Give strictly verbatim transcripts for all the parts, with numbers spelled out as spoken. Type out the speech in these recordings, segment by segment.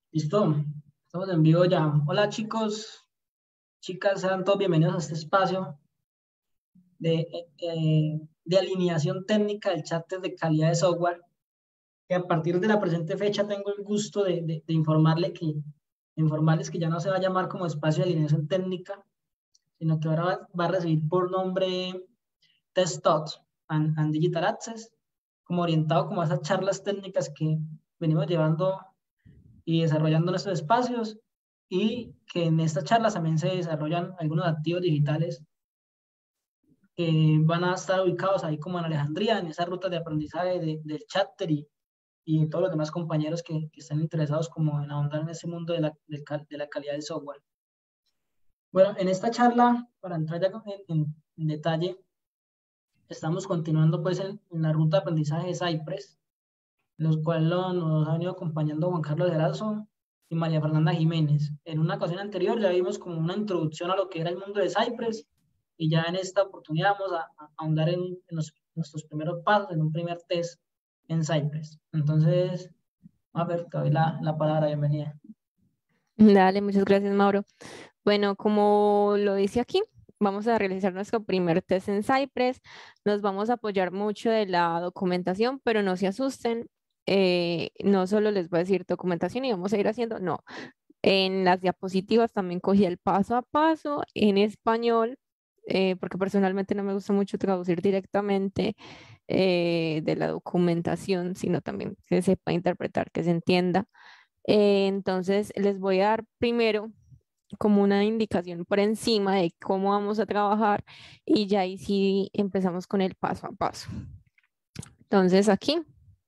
Listo, estamos en vivo ya. Hola chicos, chicas, sean todos bienvenidos a este espacio de, eh, eh, de alineación técnica del chat de calidad de software, que a partir de la presente fecha tengo el gusto de, de, de informarle que, informarles que ya no se va a llamar como espacio de alineación técnica, sino que ahora va, va a recibir por nombre Test Talks and, and Digital Access, como orientado como a esas charlas técnicas que venimos llevando y desarrollando nuestros espacios y que en estas charlas también se desarrollan algunos activos digitales que van a estar ubicados ahí como en Alejandría, en esas rutas de aprendizaje de, del chapter y, y todos los demás compañeros que, que están interesados como en ahondar en ese mundo de la, de, de la calidad del software. Bueno, en esta charla, para entrar ya en, en, en detalle, estamos continuando pues en, en la ruta de aprendizaje de Cypress, los cuales lo- nos ha venido acompañando Juan Carlos Erazo y María Fernanda Jiménez. En una ocasión anterior ya vimos como una introducción a lo que era el mundo de Cypress y ya en esta oportunidad vamos a, a ahondar en, en los- nuestros primeros pasos, en un primer test en Cypress. Entonces, a ver, te doy la, la palabra, bienvenida. Dale, muchas gracias, Mauro. Bueno, como lo dice aquí, vamos a realizar nuestro primer test en Cypress. Nos vamos a apoyar mucho de la documentación, pero no se asusten. Eh, no solo les voy a decir documentación y vamos a ir haciendo, no. En las diapositivas también cogí el paso a paso en español, eh, porque personalmente no me gusta mucho traducir directamente eh, de la documentación, sino también que se sepa interpretar, que se entienda. Eh, entonces, les voy a dar primero como una indicación por encima de cómo vamos a trabajar y ya ahí sí empezamos con el paso a paso. Entonces, aquí,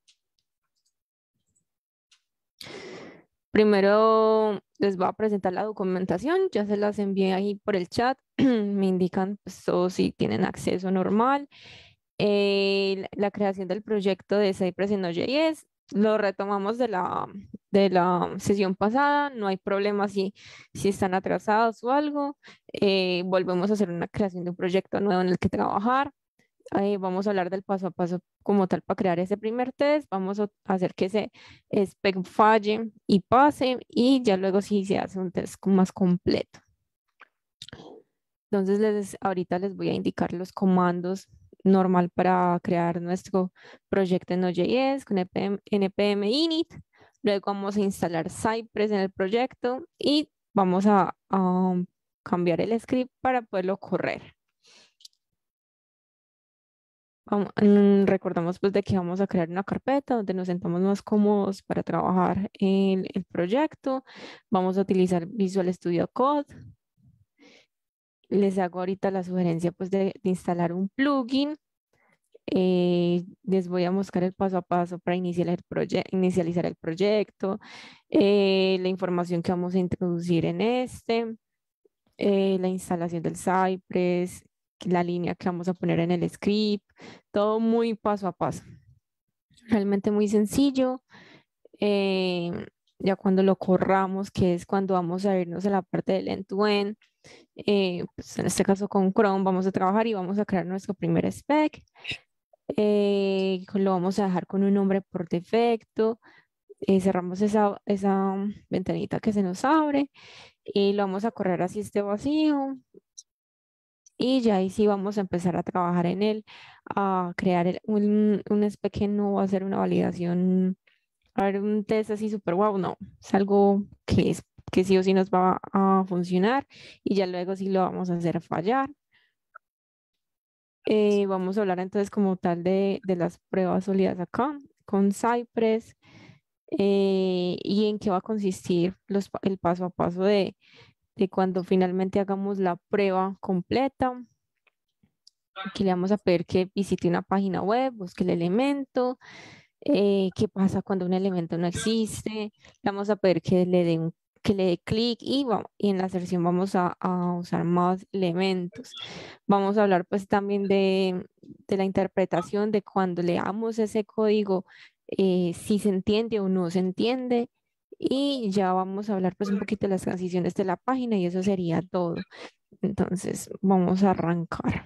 primero les voy a presentar la documentación, ya se las envié ahí por el chat, me indican pues, todos si tienen acceso normal. Eh, la creación del proyecto de Cypress en Node.js. Lo retomamos de la, de la sesión pasada, no hay problema si, si están atrasados o algo. Eh, volvemos a hacer una creación de un proyecto nuevo en el que trabajar. Eh, vamos a hablar del paso a paso como tal para crear ese primer test. Vamos a hacer que ese spec falle y pase y ya luego sí se hace un test más completo. Entonces, les, ahorita les voy a indicar los comandos normal para crear nuestro proyecto en Node.js con npm, npm init. Luego vamos a instalar Cypress en el proyecto y vamos a, a cambiar el script para poderlo correr. Vamos- mm, recordamos pues de que vamos a crear una carpeta donde nos sentamos más cómodos para trabajar en el proyecto. Vamos a utilizar Visual Studio Code. Les hago ahorita la sugerencia pues de, de instalar un plugin. Eh, les voy a mostrar el paso a paso para iniciar el proye- inicializar el proyecto, eh, la información que vamos a introducir en este, eh, la instalación del Cypress, la línea que vamos a poner en el script, todo muy paso a paso. Realmente muy sencillo. eh, ya cuando lo corramos, que es cuando vamos a irnos a la parte del end-to-end, eh, pues en este caso con Chrome vamos a trabajar y vamos a crear nuestro primer spec. Eh, lo vamos a dejar con un nombre por defecto. Eh, cerramos esa, esa ventanita que se nos abre y lo vamos a correr así esté vacío. Y ya ahí sí vamos a empezar a trabajar en él, a crear el- un, un spec que no va a ser una validación, a ver, un test así súper guau, no, es algo que, es, que sí o sí nos va a funcionar y ya luego sí lo vamos a hacer fallar. Eh, vamos a hablar entonces como tal de, de las pruebas sólidas acá con Cypress, eh, y en qué va a consistir los, pa- el paso a paso de, de cuando finalmente hagamos la prueba completa. Aquí le vamos a pedir que visite una página web, busque el elemento, eh, qué pasa cuando un elemento no existe. Le vamos a pedir que le dé un que le dé clic y, va- y en la sección vamos a, a usar más elementos. Vamos a hablar pues también de, de la interpretación de cuando leamos ese código, eh, si se entiende o no se entiende. Y ya vamos a hablar pues un poquito de las transiciones de la página y eso sería todo. Entonces vamos a arrancar.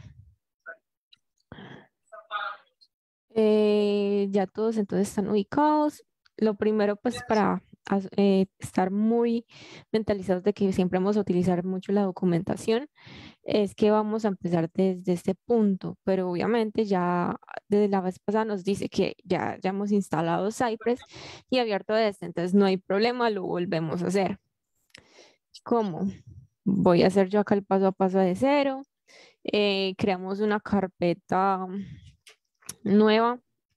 Eh, ya todos entonces están ubicados. Lo primero, pues para as- eh, estar muy mentalizados de que siempre vamos a utilizar mucho la documentación, es que vamos a empezar desde este punto, pero obviamente ya desde la vez pasada nos dice que ya, ya hemos instalado Cypress y abierto este, entonces no hay problema, lo volvemos a hacer. ¿Cómo? Voy a hacer yo acá el paso a paso de cero. Eh, creamos una carpeta nueva.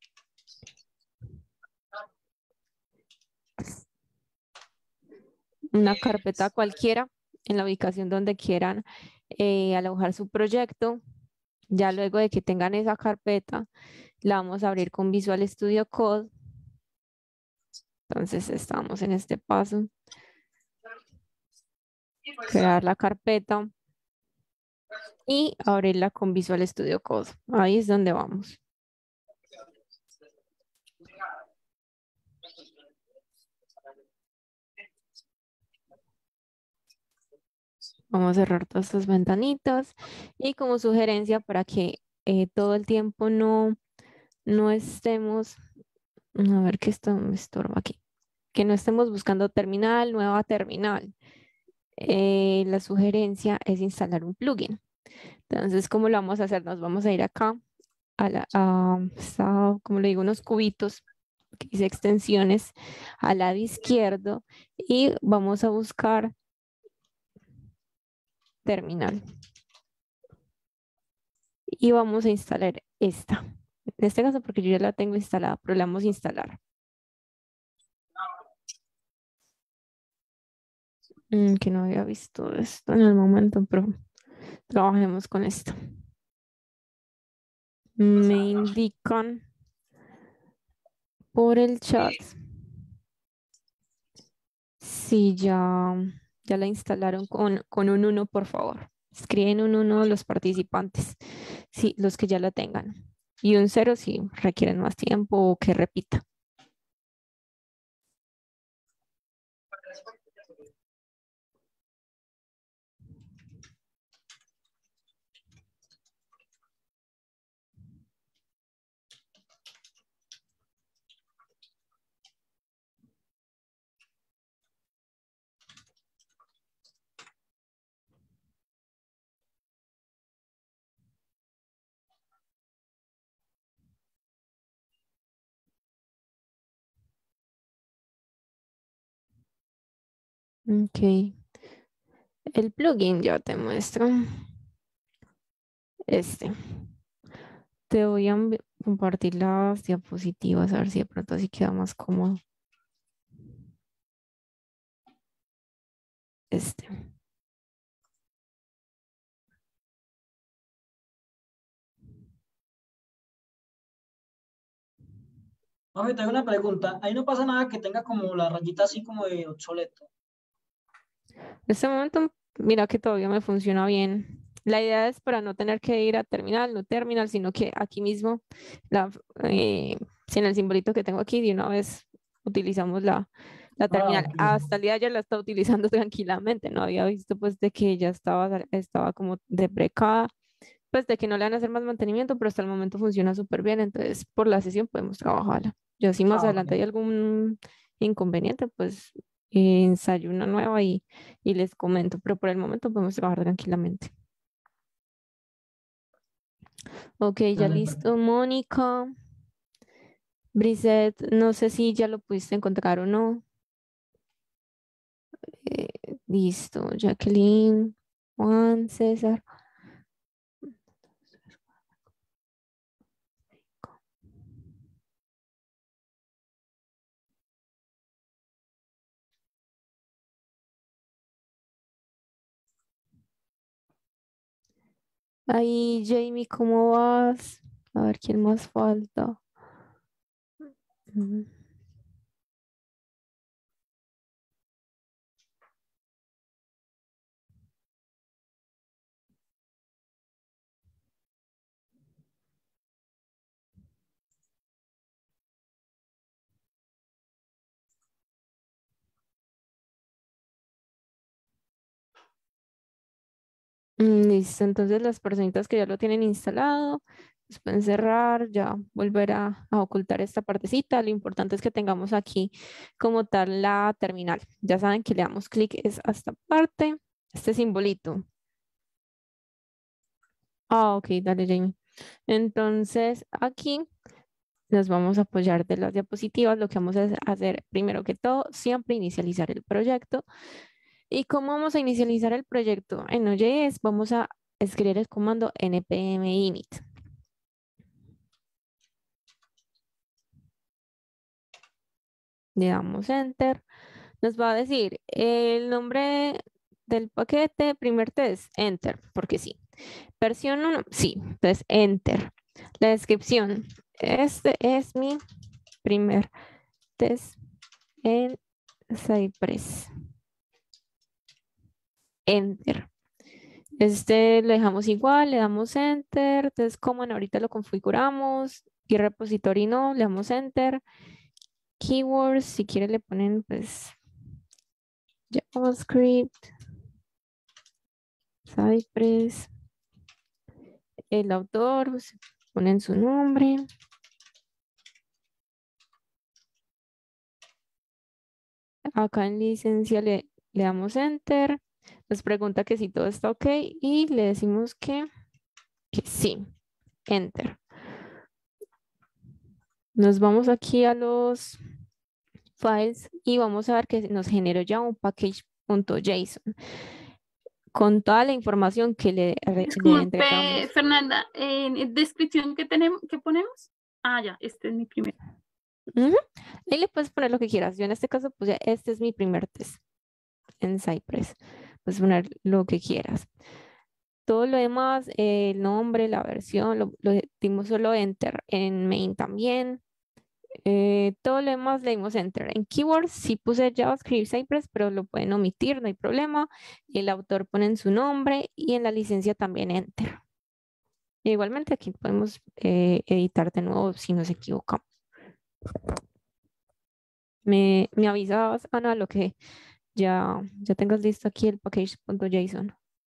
Una carpeta cualquiera en la ubicación donde quieran eh, alojar su proyecto. Ya luego de que tengan esa carpeta, la vamos a abrir con Visual Studio Code. Entonces estamos en este paso. Crear la carpeta y abrirla con Visual Studio Code. Ahí es donde vamos. Vamos a cerrar todas estas ventanitas y como sugerencia para que eh, todo el tiempo no, no estemos, a ver qué esto me estorba aquí, que no estemos buscando terminal, nueva terminal. Eh, la sugerencia es instalar un plugin. Entonces, ¿cómo lo vamos a hacer? Nos vamos a ir acá a la, a, está, como le digo, unos cubitos que dice extensiones al lado izquierdo y vamos a buscar terminal. Y vamos a instalar esta. En este caso, porque yo ya la tengo instalada, pero la vamos a instalar. Mm, que no había visto esto en el momento, pero trabajemos con esto. Me indican por el chat si ya, ya la instalaron con, con un uno, por favor. Escriben un uno los participantes, sí, los que ya la tengan. Y un cero si requieren más tiempo o que repita. Ok. El plugin ya te muestro. Este. Te voy a envi- compartir las diapositivas a ver si de pronto así queda más cómodo. Este. Oye, te hago una pregunta. Ahí no pasa nada que tenga como la rayita así como de obsoleto. En este momento, mira que todavía me funciona bien. La idea es para no tener que ir a terminal, no terminal, sino que aquí mismo, la, eh, si en el simbolito que tengo aquí, de una vez utilizamos la, la Ah, terminal. ok. Hasta el día de ayer la estaba utilizando tranquilamente, no había visto pues de que ya estaba, sal- estaba como deprecada, pues de que no le van a hacer más mantenimiento, pero hasta el momento funciona súper bien, entonces por la sesión podemos trabajarla. Yo si más Ah, ok. adelante hay algún inconveniente, pues eh, ensayo una nueva y, y les comento, pero por el momento podemos trabajar tranquilamente. Ok, ya Dale, listo, perfecto. Mónica. Brisette, no sé si ya lo pudiste encontrar o no. Eh, listo, Jacqueline, Juan, César. Ahí, Jamie, ¿cómo vas? A ver quién más falta. Mm. Mm, listo, entonces las personitas que ya lo tienen instalado, Los pueden cerrar, ya volver a, a ocultar esta partecita. Lo importante es que tengamos aquí como tal la terminal. Ya saben que le damos clic es a esta parte, este simbolito. Ah, ok, dale, Jamie. Entonces, aquí nos vamos a apoyar de las diapositivas. Lo que vamos a hacer, primero que todo, siempre inicializar el proyecto. ¿Y cómo vamos a inicializar el proyecto? En Node.js vamos a escribir el comando npm init. Le damos enter. Nos va a decir el nombre del paquete, primer test, enter, porque sí. Versión uno, sí, entonces enter. La descripción, este es mi primer test en Cypress. Enter. Este lo dejamos igual, le damos enter. Entonces, como ahorita lo configuramos y repository no, le damos enter. Keywords, si quiere le ponen pues JavaScript, Cypress, el autor, pues, ponen su nombre. Acá en licencia le, le damos enter. Nos pregunta que si todo está ok y le decimos que, que sí. Enter. Nos vamos aquí a los files y vamos a ver que nos generó ya un package.json con toda la información que le, le Disculpe, entregamos. Fernanda, ¿en descripción qué tenemos, qué ponemos? Ah, ya, este es mi primero. Uh-huh. Ahí le puedes poner lo que quieras. Yo en este caso, pues ya este es mi primer test en Cypress. Puedes poner lo que quieras. Todo lo demás, eh, el nombre, la versión, lo, lo dimos solo enter. En main también. Eh, todo lo demás le dimos enter. En keywords sí puse JavaScript Cypress, pero lo pueden omitir, no hay problema. El autor pone su nombre y en la licencia también enter. Igualmente aquí podemos eh, editar de nuevo si nos equivocamos. Me, me avisas, Ana, lo que ya, ya tengas listo aquí el package.json.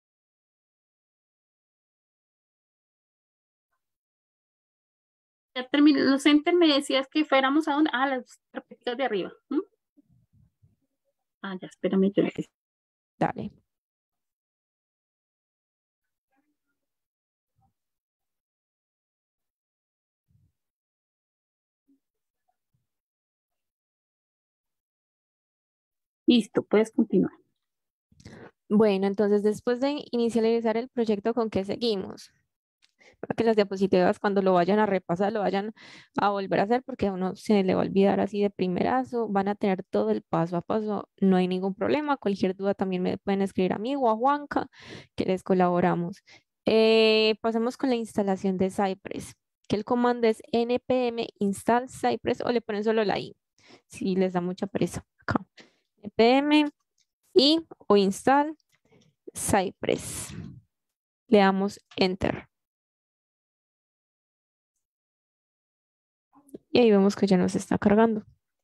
Ya terminé los enter, me decías que fuéramos a dónde? Ah, las carpetas de arriba. ¿Mm? Ah, ya, espérame, yo empiezo. Dale. Listo, puedes continuar. Bueno, entonces después de inicializar el proyecto, ¿con qué seguimos? Para que las diapositivas cuando lo vayan a repasar, lo vayan a volver a hacer porque a uno se le va a olvidar así de primerazo, van a tener todo el paso a paso, no hay ningún problema, cualquier duda también me pueden escribir a mí o a Juanca, que les colaboramos. Eh, pasamos con la instalación de Cypress, que el comando es npm install Cypress o le ponen solo la i, si les da mucha pereza. Acá. npm y o install Cypress. Le damos enter. Y ahí vemos que ya nos está cargando.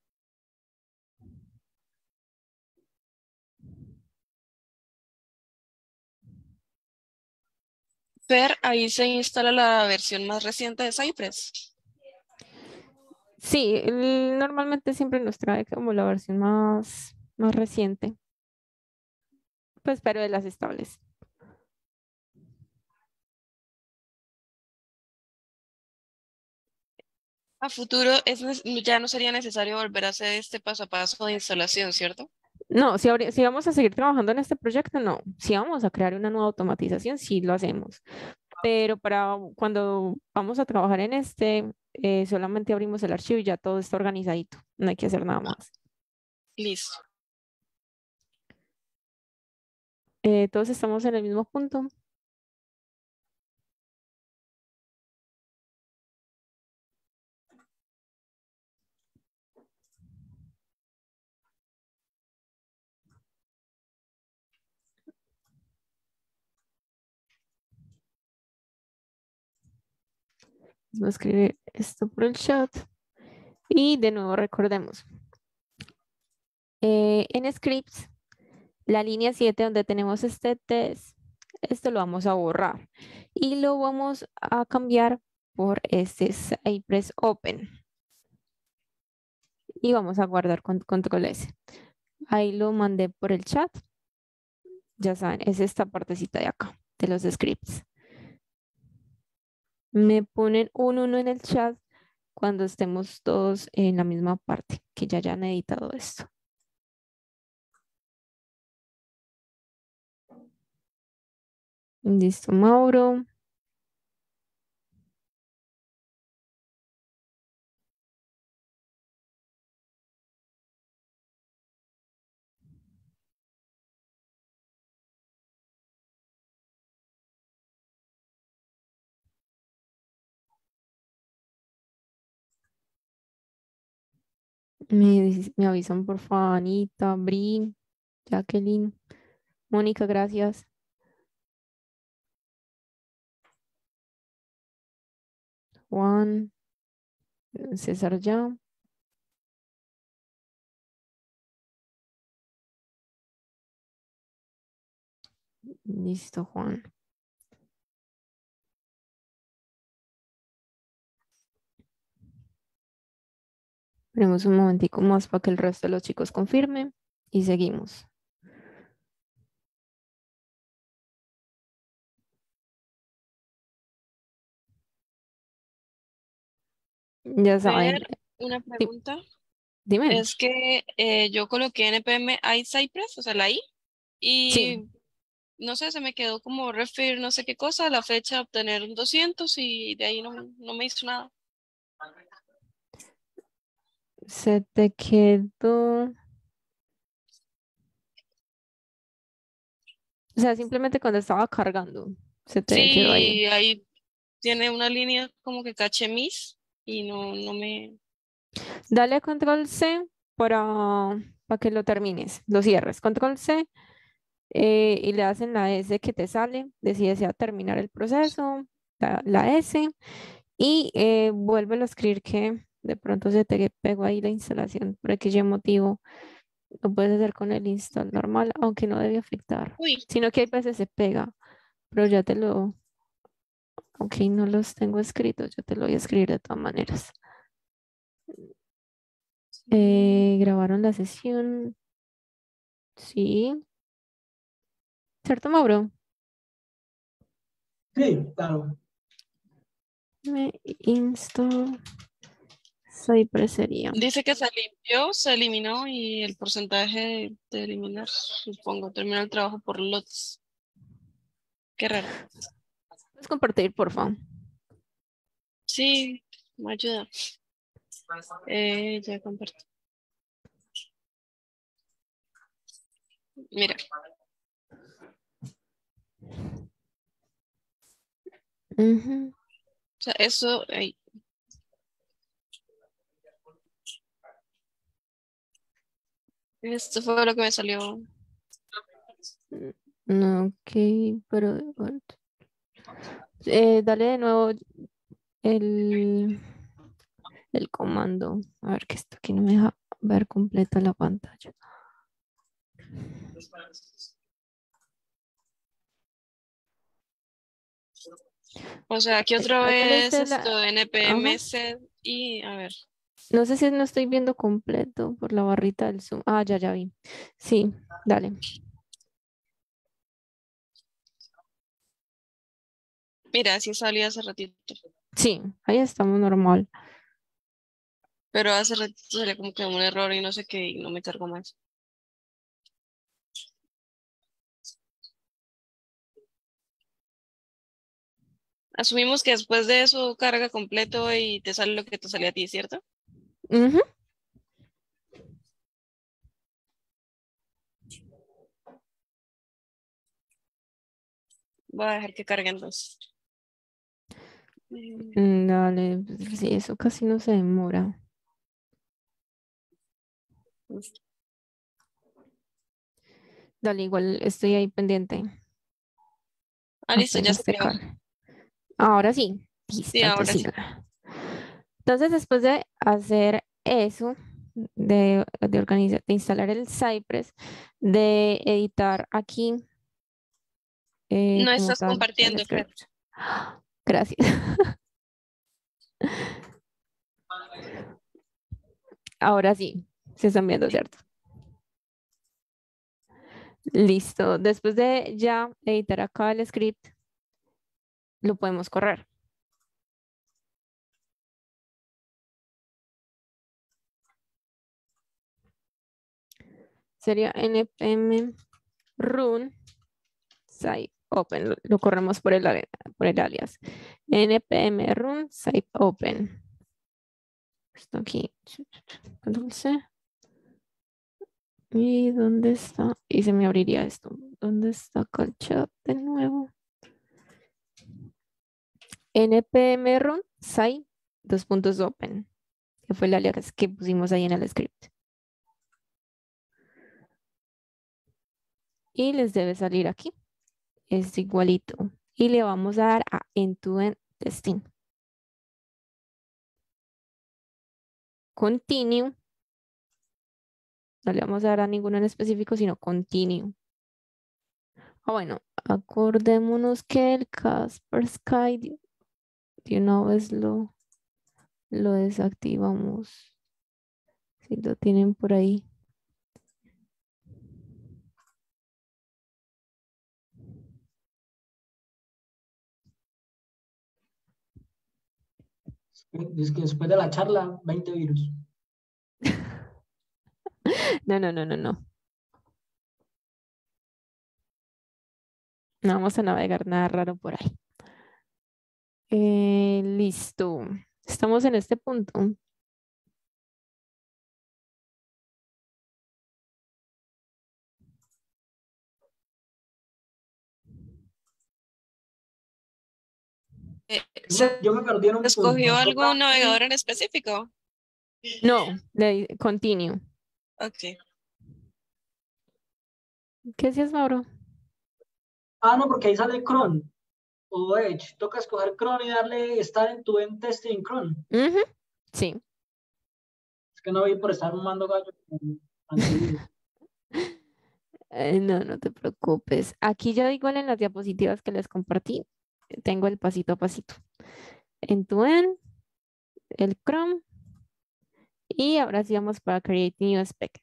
Fer, ahí se instala la versión más reciente de Cypress. Sí, el- normalmente siempre nos trae como la versión más, más reciente. Pues pero de las estables. A futuro es, ne- ya no sería necesario volver a hacer este paso a paso de instalación, ¿cierto? No, si, habría- si vamos a seguir trabajando en este proyecto, no. Si vamos a crear una nueva automatización, sí lo hacemos. Pero para cuando vamos a trabajar en este, eh, solamente abrimos el archivo y ya todo está organizadito. No hay que hacer nada más. Listo. Eh, todos estamos en el mismo punto. Vamos a escribir esto por el chat. Y de nuevo recordemos. Eh, en scripts, la línea siete donde tenemos este test, esto lo vamos a borrar y lo vamos a cambiar por este Cypress Open. Y vamos a guardar con control S. Ahí lo mandé por el chat. Ya saben, es esta partecita de acá, de los scripts. Me ponen un uno en el chat cuando estemos todos en la misma parte, que ya hayan editado esto. Listo, Mauro. Me, me avisan por favor, Anita, Brin, Jacqueline, Mónica, gracias. Juan, César ya. Listo, Juan. Esperemos un momentico más para que el resto de los chicos confirme y seguimos. Ya saben. Ver, una Di- pregunta. Dime. Es que eh, yo coloqué N P M iCypress, o sea, la I, Sí. y no sé, se me quedó como refer, no sé qué cosa, la fecha obtener un doscientos y de ahí no, no me hizo nada. Se te quedó. O sea, simplemente cuando estaba cargando, se te quedó ahí. Sí, ahí tiene una línea como que caché mis y no, no me... Dale control C para, para que lo termines, lo cierres. Control C eh, y le hacen la S que te sale. Decides ya terminar el proceso, la, la S, y eh, vuélvelo a escribir que de pronto se te pegó ahí la instalación por aquel motivo. Lo puedes hacer con el install normal, aunque no debe afectar. Uy, Sino que hay veces se pega, pero ya te lo, aunque no los tengo escritos, yo te lo voy a escribir de todas maneras. Eh, grabaron la sesión. Sí. ¿Cierto, Mauro? Sí, claro. Me install Cypress sería. dice que se limpió, se eliminó y el porcentaje de, de eliminar, supongo, terminó el trabajo por lotes. Qué raro. ¿Puedes compartir, por favor? Sí, me ayuda. Eh, ya comparto. Mira, Ujú. o sea, eso, ahí. Esto fue lo que me salió. No, ok, pero bueno. Eh, dale de nuevo el, el comando. A ver que esto aquí no me deja ver completa la pantalla. O sea, aquí Eh, otra ahí dale vez usted la. esto, Ajá. N P M set y a ver. No sé si no estoy viendo completo por la barrita del Zoom. Ah, ya, ya vi. Sí, dale. Mira, sí salió hace ratito. Sí, ahí estamos normal. Pero hace ratito salió como que un error y no sé qué, y no me cargo más. Asumimos que después de eso carga completo y te sale lo que te sale a ti, ¿cierto? Ujú. Voy a dejar que cargue entonces. Eh, Mm, Dale, pues, sí, eso casi no se demora. Dale, igual estoy ahí pendiente. Ah, listo, ya se Apenas te creó. cargue. Ahora sí. Sí, Listo, ahora entonces sí. siga. Entonces, después de hacer eso, de, de organizar, de instalar el Cypress, de editar aquí eh, No como estás tal el compartiendo, creo. script. Gracias. Ahora sí, se están viendo, ¿cierto? Listo. Después de ya editar acá el script, lo podemos correr. Sería npm run site open. Lo, lo corremos por el, ali- por el alias. npm run site open. Esto aquí. Control C. ¿Y dónde está? Y se me abriría esto. ¿Dónde está acá el chat de nuevo? npm run site dos puntos open, que fue el alias que pusimos ahí en el script. Y les debe salir aquí. Es igualito. Y le vamos a dar a end-to-end testing. Continue. No le vamos a dar a ninguno en específico, sino continue. Ah, bueno, acordémonos que el Kaspersky de de una vez lo, lo desactivamos. Si lo tienen por ahí. Dice que después de la charla, veinte virus. No, no, no, no, no. No vamos a navegar nada raro por ahí. Eh, listo. Estamos en este punto. Eh, Yo, ¿Se yo me perdí en un punto. escogió algún Toca- navegador en específico? No, le di- continue. Ok. ¿Qué decías, Mauro? Ah, no, porque ahí sale cron o Edge. Toca escoger cron y darle estar en tu end testing cron. Ujú, sí. Es que no vi por estar mando gallo con antivirus. Eh, no, no te preocupes. Aquí ya igual en las diapositivas que les compartí, tengo el pasito a pasito. En tu end, el Chrome, y ahora sí vamos para Create New Spec.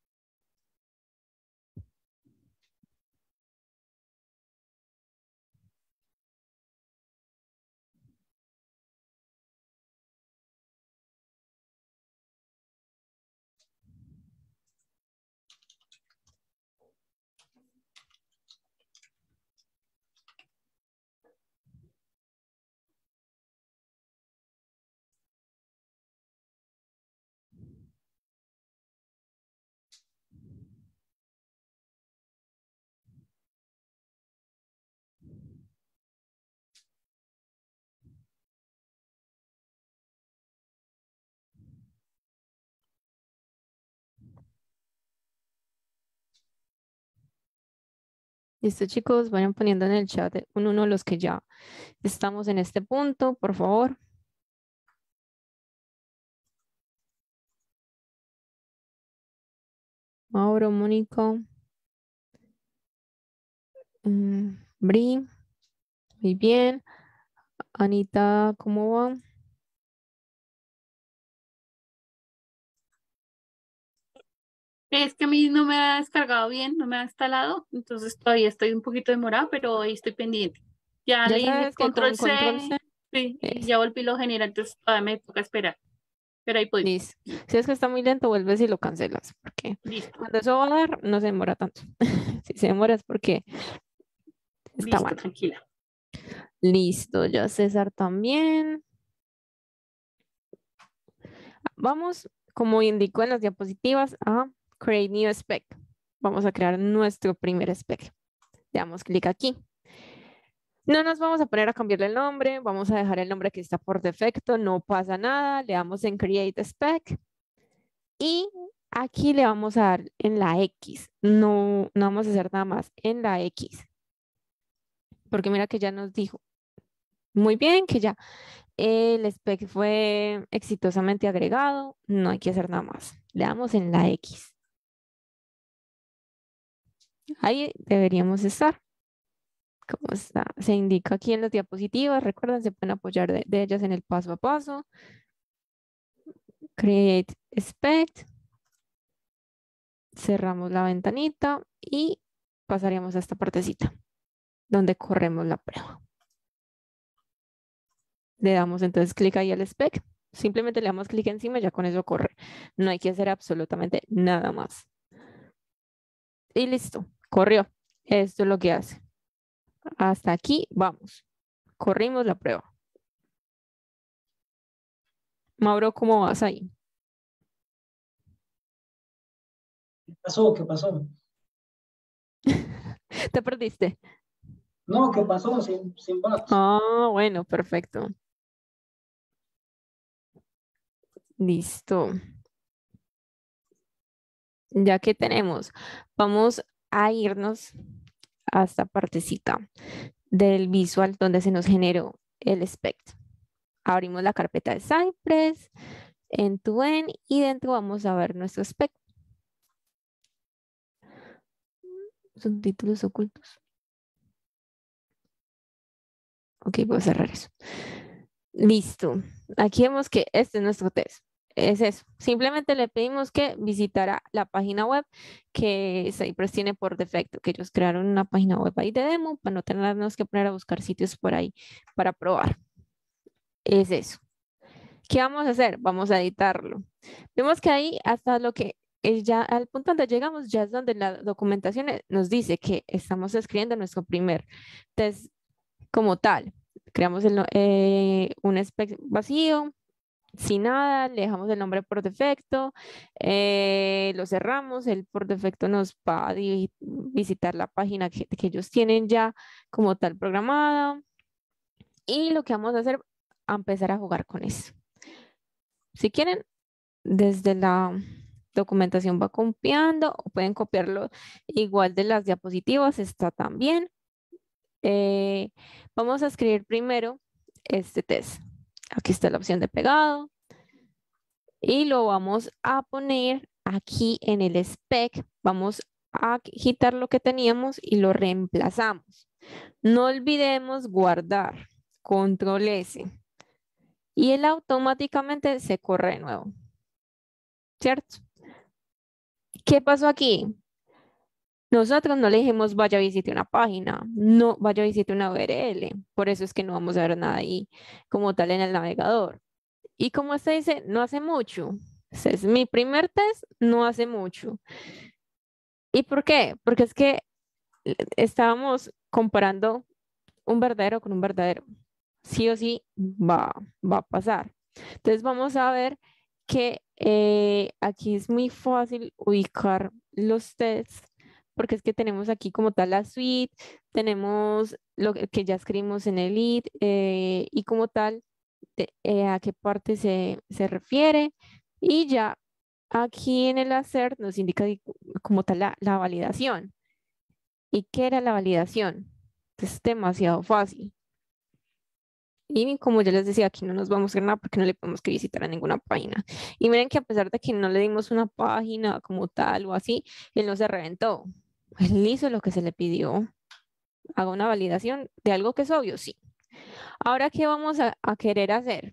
Listo, chicos, vayan poniendo en el chat uno uno los que ya estamos en este punto, por favor. Mauro, Mónica, mm, Bri, muy bien. Anita, ¿cómo va? Es que a mí no me ha descargado bien, no me ha instalado, entonces todavía estoy un poquito demorada, pero ahí estoy pendiente. Ya Ya le hice sabes que control con C, control C sí, y es. ya volví lo general, entonces todavía me toca esperar. Pero ahí puedo. Listo. Si es que está muy lento, vuelves y lo cancelas, porque Listo, cuando eso va a dar, no se demora tanto. Si se demora es porque está listo, mal. tranquila. Listo, ya César también. Vamos, como indicó en las diapositivas, a Create New Spec. Vamos a crear nuestro primer spec. Le damos clic aquí. No nos vamos a poner a cambiarle el nombre, vamos a dejar el nombre que está por defecto, no pasa nada. Le damos en Create Spec y aquí le vamos a dar en la X. No, no vamos a hacer nada más en la X. Porque mira que ya nos dijo muy bien que ya el spec fue exitosamente agregado, no hay que hacer nada más. Le damos en la X. Ahí deberíamos estar. ¿Cómo está? Se indica aquí en las diapositivas. Recuerden, se pueden apoyar de, de ellas en el paso a paso. Create spec. Cerramos la ventanita y pasaríamos a esta partecita donde corremos la prueba. Le damos entonces clic ahí al spec. Simplemente le damos clic encima y ya con eso corre. No hay que hacer absolutamente nada más. Y listo, corrió. Esto es lo que hace. Hasta aquí vamos. Corrimos la prueba. Mauro, ¿cómo vas ahí? ¿Qué pasó? ¿Qué pasó? ¿Te perdiste? No, ¿qué pasó? Sin, sin bots. Ah, bueno, perfecto. Listo. Ya que tenemos, vamos a irnos a esta partecita del visual donde se nos generó el spec. Abrimos la carpeta de Cypress, end-to-end, y dentro vamos a ver nuestro spec. Son títulos ocultos. Ok, voy a cerrar eso. Listo. Aquí vemos que este es nuestro test. Es eso. Simplemente le pedimos que visitara la página web que Cypress tiene por defecto, que ellos crearon una página web ahí de demo para no tenernos que poner a buscar sitios por ahí para probar. Es eso. ¿Qué vamos a hacer? Vamos a editarlo. Vemos que ahí hasta lo que es ya al punto donde llegamos, ya es donde la documentación nos dice que estamos escribiendo nuestro primer test como tal. Creamos el, eh, un spec vacío, sin nada, le dejamos el nombre por defecto, eh, lo cerramos, él por defecto nos va a visitar la página que, que ellos tienen ya como tal programada. Y lo que vamos a hacer, a empezar a jugar con eso. Si quieren, desde la documentación va copiando o pueden copiarlo igual de las diapositivas, está también. Eh, vamos a escribir primero este test. Aquí está la opción de pegado y lo vamos a poner aquí en el spec. Vamos a quitar lo que teníamos y lo reemplazamos. No olvidemos guardar. Control S. Y él automáticamente se corre de nuevo. ¿Cierto? ¿Qué pasó aquí? Nosotros no le dijimos vaya a visitar una página, no vaya a visitar una U R L. Por eso es que no vamos a ver nada ahí como tal en el navegador. Y como usted dice, no hace mucho. Este es mi primer test, no hace mucho. ¿Y por qué? Porque es que estábamos comparando un verdadero con un verdadero. Sí o sí va, va a pasar. Entonces vamos a ver que eh, aquí es muy fácil ubicar los tests porque es que tenemos aquí como tal la suite, tenemos lo que, que ya escribimos en el lead eh, y como tal de, eh, a qué parte se, se refiere y ya aquí en el hacer nos indica como tal la, la validación. ¿Y qué era la validación? Es demasiado fácil. Y como ya les decía, aquí no nos vamos a hacer nada porque no le podemos que visitar a ninguna página. Y miren que a pesar de que no le dimos una página como tal o así, él no se reventó. Él hizo lo que se le pidió. Haga una validación de algo que es obvio, sí. Ahora, ¿qué vamos a, a querer hacer?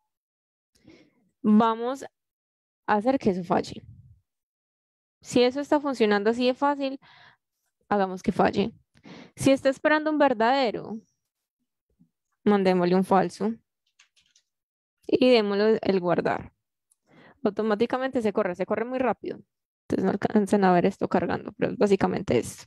Vamos a hacer que eso falle. Si eso está funcionando así de fácil, hagamos que falle. Si está esperando un verdadero, mandémosle un falso y démosle el guardar. Automáticamente se corre, se corre muy rápido. Entonces no alcanzan a ver esto cargando, pero básicamente es.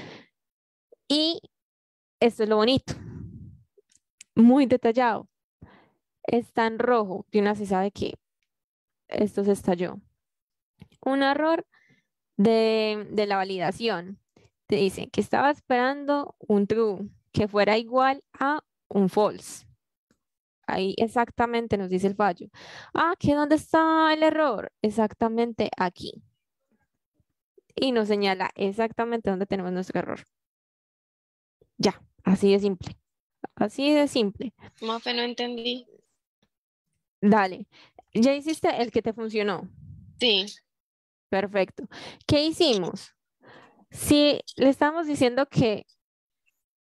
Y esto es lo bonito. Muy detallado. Está en rojo. Y una se sabe que esto se estalló. Un error de, de la validación. Te dice que estaba esperando un true que fuera igual a un false. Ahí exactamente nos dice el fallo. Ah, ¿que dónde está el error? Exactamente aquí. Y nos señala exactamente dónde tenemos nuestro error. Ya, así de simple. Así de simple. Mafe, no entendí. Dale. ¿Ya hiciste el que te funcionó? Sí. Perfecto. ¿Qué hicimos? Si le estamos diciendo que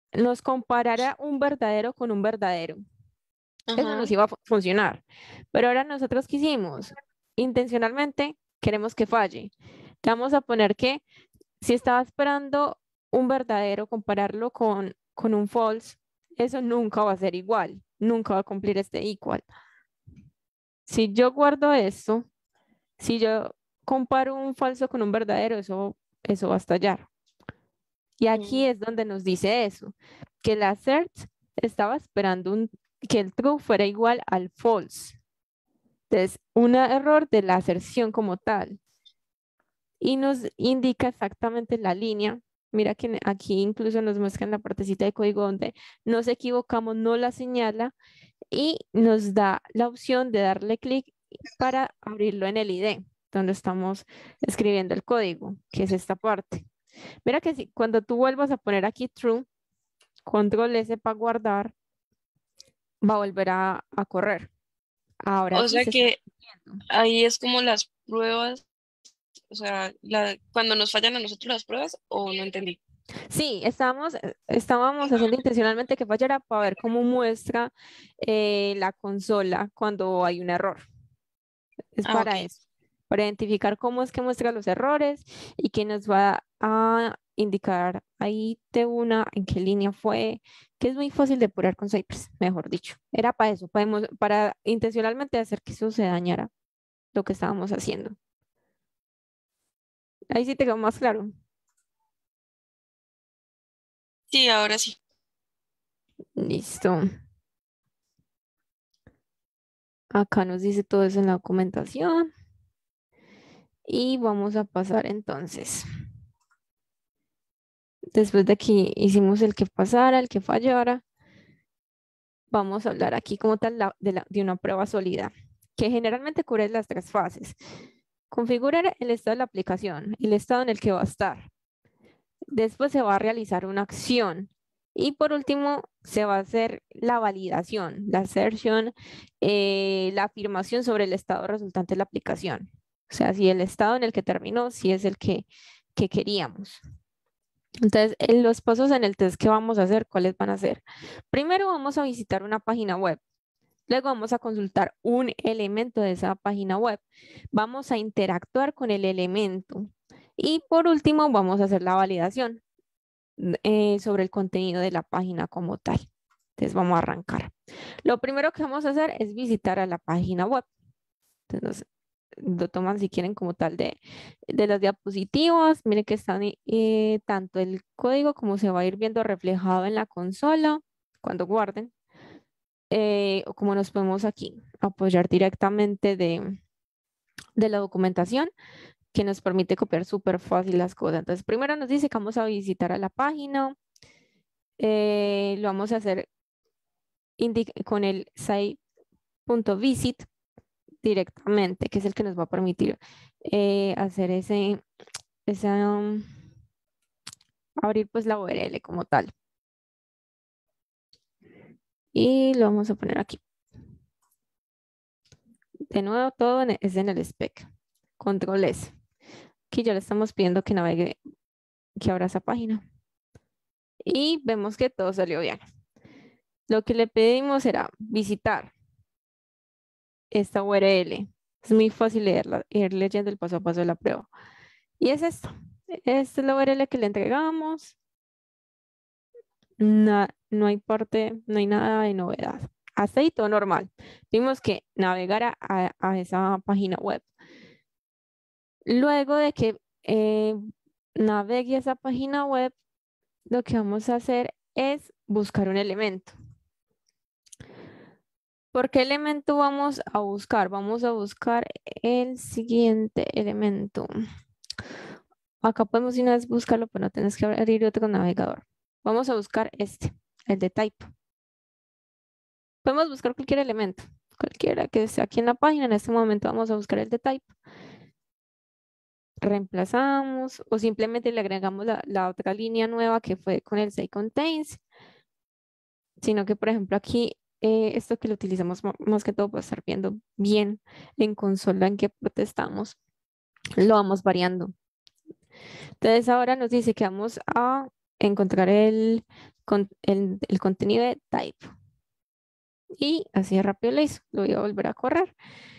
nos comparara un verdadero con un verdadero. Eso Ajá. nos iba a fu- funcionar. Pero ahora nosotros ¿qué hicimos? Intencionalmente queremos que falle. Le vamos a poner que si estaba esperando un verdadero, compararlo con, con un false, eso nunca va a ser igual. Nunca va a cumplir este equal. Si yo guardo esto, si yo comparo un falso con un verdadero, eso, eso va a estallar. Y aquí Mm. es donde nos dice eso, que la search estaba esperando un, que el true fuera igual al false. Entonces, un error de la aserción como tal. Y nos indica exactamente la línea. Mira que aquí incluso nos muestra en la partecita de código donde nos equivocamos, no la señala y nos da la opción de darle clic para abrirlo en el I D E, donde estamos escribiendo el código, que es esta parte. Mira que si, cuando tú vuelvas a poner aquí true, control S para guardar, va a volver a, a correr. Ahora O sí sea se está que cumpliendo. ahí es como las pruebas, o sea, la, cuando nos fallan a nosotros las pruebas, o no entendí. Sí, estábamos, eh, estábamos haciendo intencionalmente que fallara para ver cómo muestra eh, la consola cuando hay un error. Es Ah, ok. para eso, para identificar cómo es que muestra los errores y que nos va a indicar ahí de una en qué línea fue, que es muy fácil de depurar con Cypress, mejor dicho. Era para eso, para, demo- para intencionalmente hacer que eso se dañara lo que estábamos haciendo. Ahí sí te quedó más claro. Sí, ahora sí. Listo. Acá nos dice todo eso en la documentación. Y vamos a pasar entonces. Después de que hicimos el que pasara, el que fallara, vamos a hablar aquí como tal la- de, la- de una prueba sólida, que generalmente cubre las tres fases. Configurar el estado de la aplicación, el estado en el que va a estar. Después se va a realizar una acción. Y por último, se va a hacer la validación, la assertion, eh, la afirmación sobre el estado resultante de la aplicación. O sea, si el estado en el que terminó, si es el que, que queríamos. Entonces, en los pasos en el test que vamos a hacer, ¿cuáles van a ser? Primero vamos a visitar una página web. Luego vamos a consultar un elemento de esa página web. Vamos a interactuar con el elemento. Y por último, vamos a hacer la validación eh, sobre el contenido de la página como tal. Entonces, vamos a arrancar. Lo primero que vamos a hacer es visitar a la página web. Entonces, lo toman si quieren como tal de, de las diapositivas. Miren que están eh, tanto el código como se va a ir viendo reflejado en la consola cuando guarden. Eh, o como nos podemos aquí apoyar directamente de, de la documentación que nos permite copiar súper fácil las cosas. Entonces, primero nos dice que vamos a visitar a la página. Eh, lo vamos a hacer con el site.visit directamente, que es el que nos va a permitir eh, hacer ese, esa, um, abrir pues la U R L como tal. Y lo vamos a poner aquí. De nuevo, todo en- es en el spec. Control S. Aquí ya le estamos pidiendo que navegue, que abra esa página. Y vemos que todo salió bien. Lo que le pedimos era visitar esta U R L. Es muy fácil leerla, ir leyendo el paso a paso de la prueba. Y es esto. Esta es la U R L que le entregamos. Na- no hay parte, no hay nada de novedad. Hasta ahí todo normal. Vimos que navegara a, a esa página web. Luego de que eh, navegue a esa página web, lo que vamos a hacer es buscar un elemento. ¿Por qué elemento vamos a buscar? Vamos a buscar el siguiente elemento. Acá podemos de una vez buscarlo, pero no tienes que abrir otro navegador. Vamos a buscar este, el de type. Podemos buscar cualquier elemento, cualquiera que esté aquí en la página. En este momento vamos a buscar el de type. Reemplazamos o simplemente le agregamos la, la otra línea nueva que fue con el say contains. Sino que, por ejemplo, aquí, eh, esto que lo utilizamos mo- más que todo para estar viendo bien en consola en qué protestamos, lo vamos variando. Entonces ahora nos dice que vamos a encontrar el, con- el, el contenido de type. Y así de rápido lo hizo. Lo voy a volver a correr.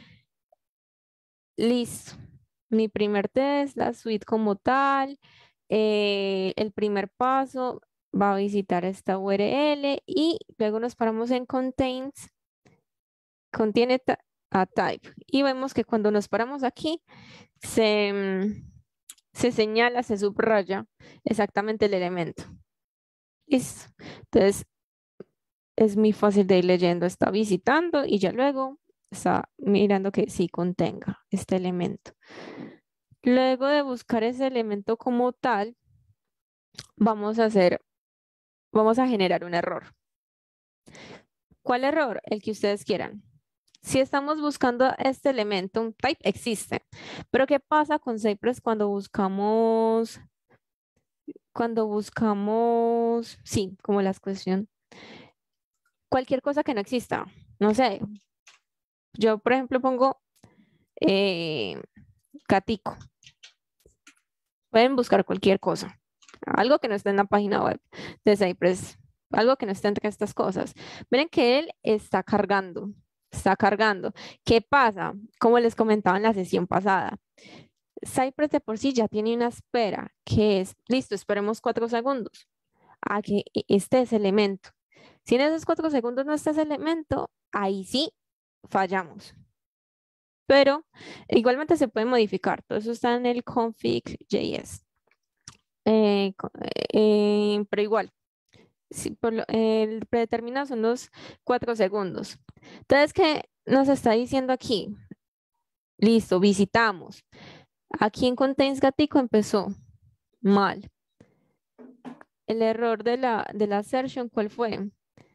Listo. Mi primer test, la suite como tal. eh, el primer paso va a visitar esta U R L y luego nos paramos en contains, contiene ta- a type. Y vemos que cuando nos paramos aquí, se, mm, se señala, se subraya exactamente el elemento. Listo. Entonces, es muy fácil de ir leyendo. Está visitando y ya luego está mirando que sí contenga este elemento. Luego de buscar ese elemento como tal, vamos a hacer, vamos a generar un error. ¿Cuál error? El que ustedes quieran. Si estamos buscando este elemento, un type existe. Pero ¿qué pasa con Cypress cuando buscamos, cuando buscamos, sí, como la cuestión, cualquier cosa que no exista? No sé, yo por ejemplo pongo eh, gatico. Pueden buscar cualquier cosa, algo que no esté en la página web de Cypress, algo que no esté entre estas cosas. Miren que él está cargando, está cargando. ¿Qué pasa? Como les comentaba en la sesión pasada, Cypress de por sí ya tiene una espera que es, listo, esperemos cuatro segundos a que e- esté ese elemento. Si en esos cuatro segundos no está ese elemento, ahí sí fallamos. Pero igualmente se puede modificar. Todo eso está en el config.js. Eh, co- eh, pero igual, si por lo- el predeterminado son los cuatro segundos. Entonces, ¿qué nos está diciendo aquí? Listo, visitamos. Aquí en Contains Gatico empezó mal. El error de la, de la assertion, ¿cuál fue?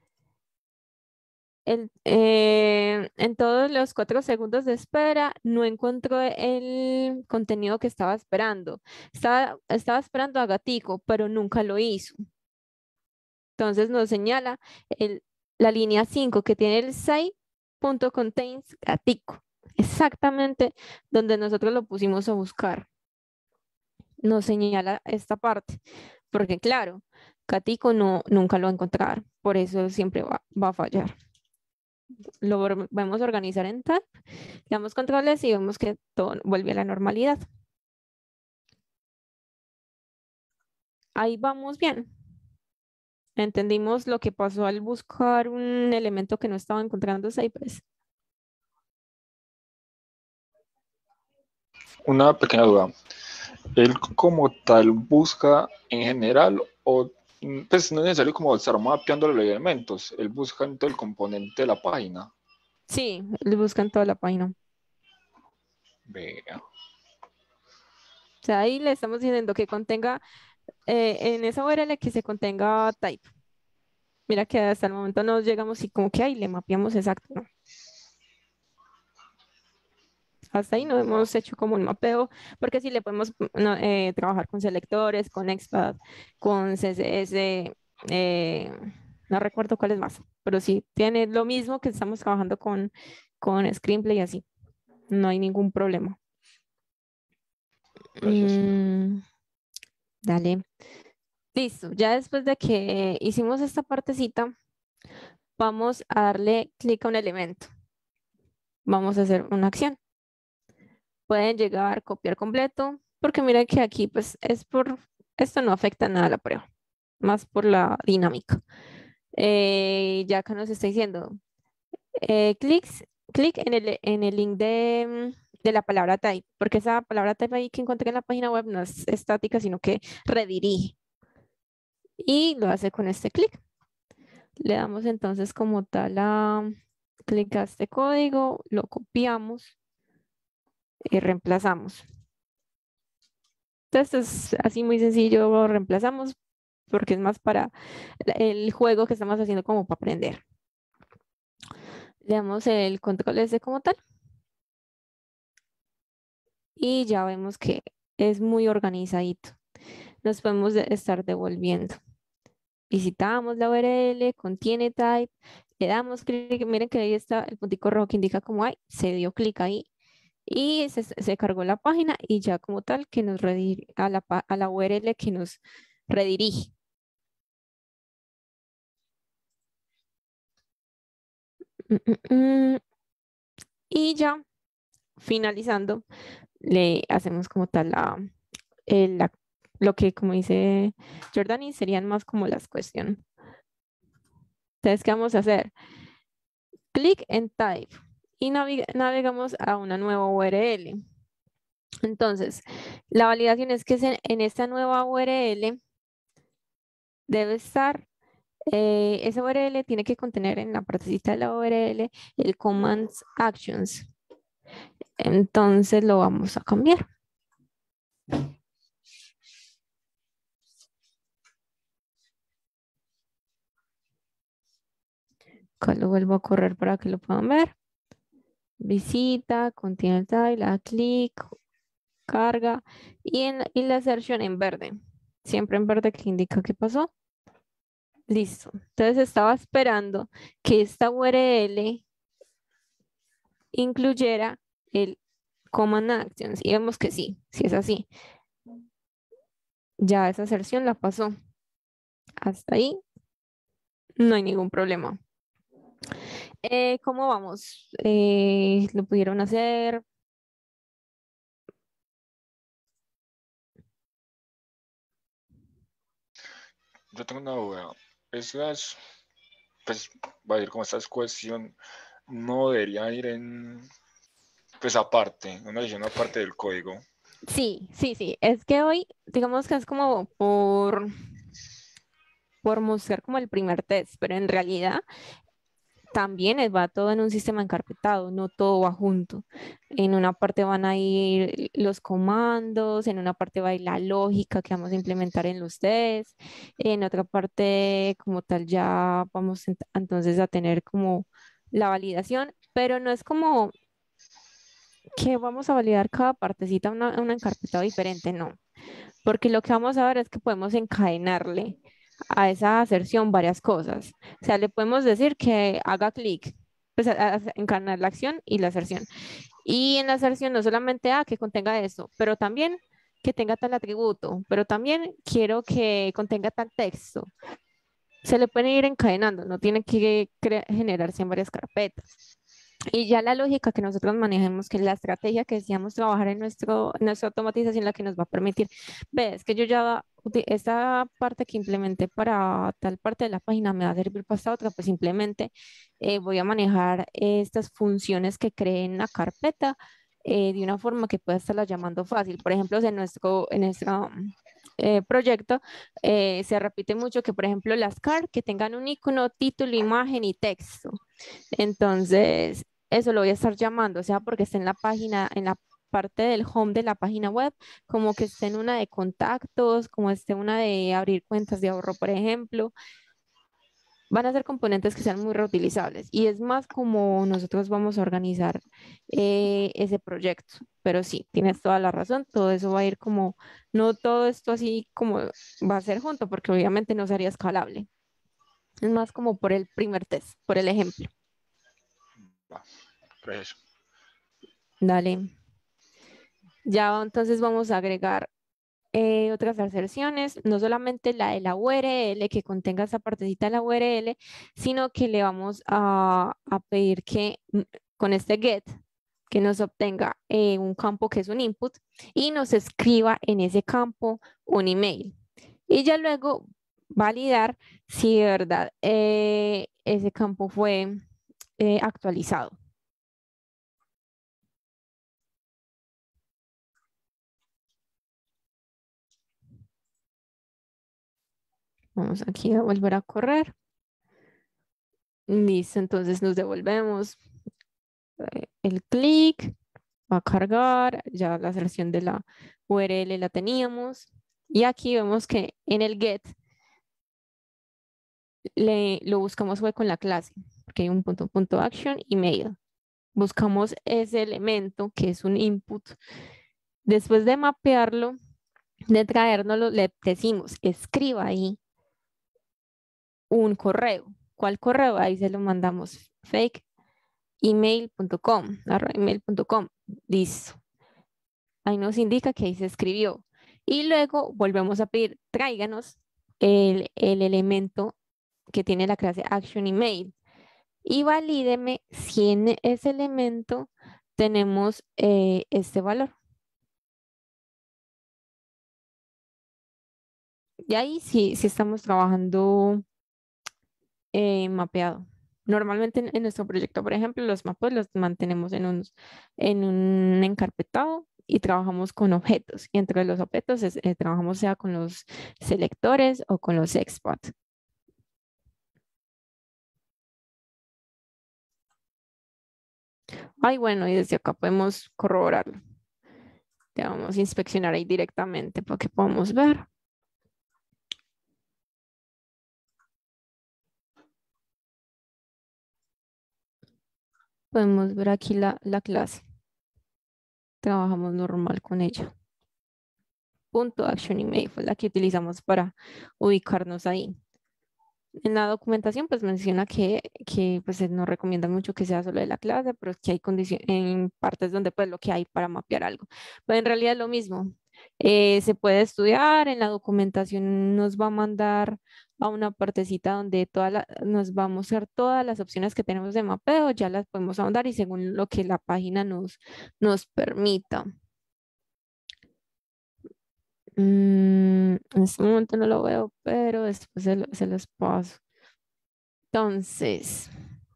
El, eh, en todos los cuatro segundos de espera no encontró el contenido que estaba esperando. Estaba, estaba esperando a Gatico, pero nunca lo hizo. Entonces nos señala el, la línea cinco que tiene el site.contains gatico. Exactamente donde nosotros lo pusimos a buscar. Nos señala esta parte. Porque claro, gatico no, nunca lo va a encontrar. Por eso siempre va, va a fallar. Lo vol- vamos a organizar en tab. Le damos controles y vemos que todo vuelve a la normalidad. Ahí vamos bien. Entendimos lo que pasó al buscar un elemento que no estaba encontrando Cypress. Una pequeña duda. ¿Él como tal busca en general o mm, pues no es necesario como estar mapeando los elementos? Él busca en todo el componente de la página. Sí, le buscan toda la página. Vea. O sea, ahí le estamos diciendo que contenga, eh, en esa U R L que se contenga type. Mira que hasta el momento no llegamos y como que ahí le mapeamos exacto, ¿no? Hasta ahí no hemos hecho como un mapeo, porque sí le podemos no, eh, trabajar con selectores, con XPath, con C S S, eh, no recuerdo cuál es más, pero sí tiene lo mismo que estamos trabajando con, con Screenplay y así. No hay ningún problema. Gracias. Mm, dale. Listo, ya después de que hicimos esta partecita, vamos a darle clic a un elemento. Vamos a hacer una acción. Pueden llegar, copiar completo, porque mira que aquí pues es por, esto no afecta nada a la prueba, más por la dinámica. Eh, ya acá nos está diciendo, eh, clics, clic en el, en el link de, mm, de la palabra type, porque esa palabra type ahí que encontré en la página web no es estática, sino que redirige. Y lo hace con este clic. Le damos entonces como tal a clic a este código, lo copiamos y reemplazamos. Entonces es así muy sencillo, lo reemplazamos porque es más para el juego que estamos haciendo como para aprender. Le damos el control S como tal y ya vemos que es muy organizadito. Nos podemos de- estar devolviendo. Visitamos la U R L, contiene type, le damos clic, miren que ahí está el puntico rojo que indica como hay, se dio clic ahí y se, se cargó la página y ya como tal que nos redirige a la, pa- a la U R L que nos redirige. Mm, mm, mm. Y ya, finalizando, le hacemos como tal la, el- la- lo que, como dice Jordani, serían más como las cuestiones. Entonces, ¿qué vamos a hacer? Clic en Type y navi- navegamos a una nueva U R L. Entonces, la validación es que se- en esta nueva U R L debe estar, eh, esa U R L tiene que contener en la partecita de la U R L el commands actions. Entonces lo vamos a cambiar. Acá lo vuelvo a correr para que lo puedan ver. Visita, contiene el tile, da clic, carga y, en, y la assertion en verde. Siempre en verde que indica qué pasó. Listo. Entonces estaba esperando que esta U R L incluyera el command actions y vemos que sí, sí es así. Ya esa asserción la pasó. Hasta ahí no hay ningún problema. Eh, ¿cómo vamos? Eh, ¿lo pudieron hacer? Yo tengo una duda. Esas, pues, va a ir como esta cuestión, no debería ir en, pues, aparte, una edición aparte del código. Sí, sí, sí. Es que hoy, digamos que es como por, por mostrar como el primer test, pero en realidad también es- va todo en un sistema encarpetado, no todo va junto. En una parte van a ir los comandos, en una parte va a ir la lógica que vamos a implementar en los tests, en otra parte como tal ya vamos ent- entonces a tener como la validación, pero no es como que vamos a validar cada partecita una, una encarpetado diferente, no, porque lo que vamos a ver es que podemos encadenarle a esa aserción varias cosas. O sea, le podemos decir que haga clic, pues a- a- encadenar la acción y la aserción. Y en la aserción no solamente a que contenga eso, pero también que tenga tal atributo, pero también quiero que contenga tal texto. Se le pueden ir encadenando, no tiene que cre- generarse en varias carpetas. Y ya la lógica que nosotros manejemos, que es la estrategia que decíamos trabajar en nuestro, nuestra automatización, la que nos va a permitir, ves que yo ya, uti- esta parte que implementé para tal parte de la página me va a servir para esta otra, pues simplemente eh, voy a manejar estas funciones que creé en la carpeta eh, de una forma que pueda estarla llamando fácil. Por ejemplo, en nuestro, en nuestro eh, proyecto eh, se repite mucho que, por ejemplo, las car que tengan un icono, título, imagen y texto. Entonces, eso lo voy a estar llamando, o sea, porque está en la página, en la parte del home de la página web, como que esté en una de contactos, como esté una de abrir cuentas de ahorro, por ejemplo. Van a ser componentes que sean muy reutilizables y es más como nosotros vamos a organizar eh, ese proyecto. Pero sí, tienes toda la razón, todo eso va a ir como, no todo esto así como va a ser junto, porque obviamente no sería escalable. Es más como por el primer test, por el ejemplo. Va, pues eso. Dale. Ya entonces vamos a agregar eh, otras aserciones, no solamente la de la U R L, que contenga esa partecita de la U R L, sino que le vamos a, a pedir que mm, con este get, que nos obtenga eh, un campo que es un input y nos escriba en ese campo un email. Y ya luego validar si de verdad eh, ese campo fue eh, actualizado. Vamos aquí a volver a correr. Listo, entonces nos devolvemos eh, el clic, va a cargar, ya la selección de la U R L la teníamos. Y aquí vemos que en el get le, lo buscamos fue con la clase, porque hay un punto, punto action email. Buscamos ese elemento que es un input. Después de mapearlo, de traérnoslo, le decimos, escriba ahí un correo. ¿Cuál correo? Ahí se lo mandamos fake email punto com, arroba email punto com. Listo. Ahí nos indica que ahí se escribió. Y luego volvemos a pedir, tráiganos el, el elemento que tiene la clase action email. y valídeme si en ese elemento tenemos eh, este valor. Y ahí sí, sí estamos trabajando eh, mapeado. Normalmente en, en nuestro proyecto, por ejemplo, los mapas los mantenemos en un, en un encarpetado y trabajamos con objetos. Y entre los objetos es- eh, trabajamos sea con los selectores o con los expats. Ay, bueno, y desde acá podemos corroborarlo. Ya vamos a inspeccionar ahí directamente para que podamos ver. Podemos ver aquí la, la clase. Trabajamos normal con ella. Punto action email fue la que utilizamos para ubicarnos ahí. En la documentación pues menciona que, que pues no recomienda mucho que sea solo de la clase, pero es que hay condiciones en partes donde pues lo que hay para mapear algo. Pero en realidad es lo mismo. Eh, se puede estudiar, en la documentación nos va a mandar a una partecita donde toda la- nos va a mostrar todas las opciones que tenemos de mapeo, ya las podemos ahondar y según lo que la página nos, nos permita. Mm, en este momento no lo veo, pero después se, lo- se los paso. Entonces,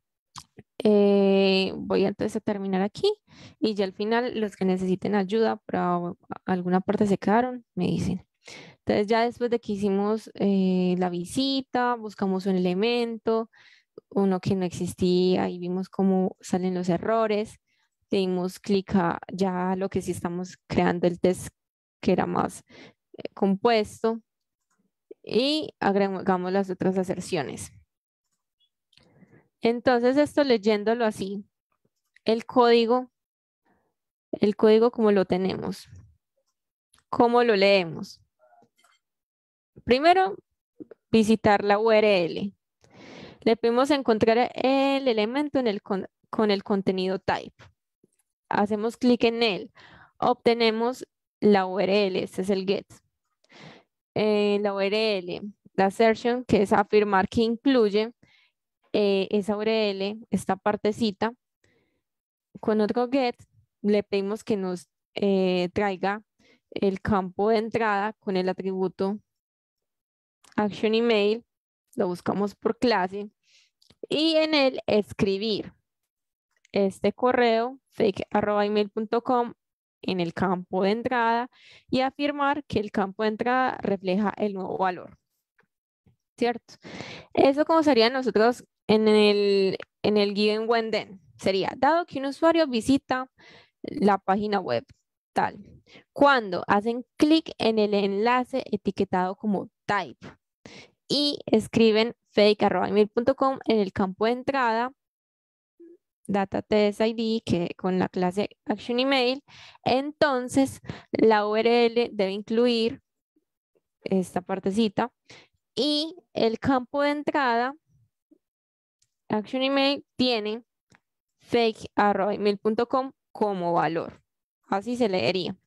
eh, voy entonces a terminar aquí y ya al final los que necesiten ayuda para o- alguna parte se quedaron, me dicen. Entonces ya después de que hicimos eh, la visita, buscamos un elemento, uno que no existía y vimos cómo salen los errores, le dimos clic a ya lo que sí estamos creando el test que era más eh, compuesto y agregamos las otras aserciones. Entonces esto leyéndolo así, el código, el código como lo tenemos, ¿cómo lo leemos? Primero, visitar la U R L. Le pedimos encontrar el elemento en el con, con el contenido type. Hacemos clic en él, obtenemos la U R L, este es el get. Eh, la U R L, la assertion, que es afirmar que incluye eh, esa U R L, esta partecita. Con otro get le pedimos que nos eh, traiga el campo de entrada con el atributo action email, lo buscamos por clase y en él escribir este correo fake arroba email punto com en el campo de entrada y afirmar que el campo de entrada refleja el nuevo valor, ¿cierto? Eso como sería nosotros en el, en el given when then, sería dado que un usuario visita la página web tal, cuando hacen clic en el enlace etiquetado como type y escriben fake arroba email punto com en el campo de entrada data test I D que con la clase action email, entonces la U R L debe incluir esta partecita y el campo de entrada action email tiene fake arroba email punto com como valor. Así se leería.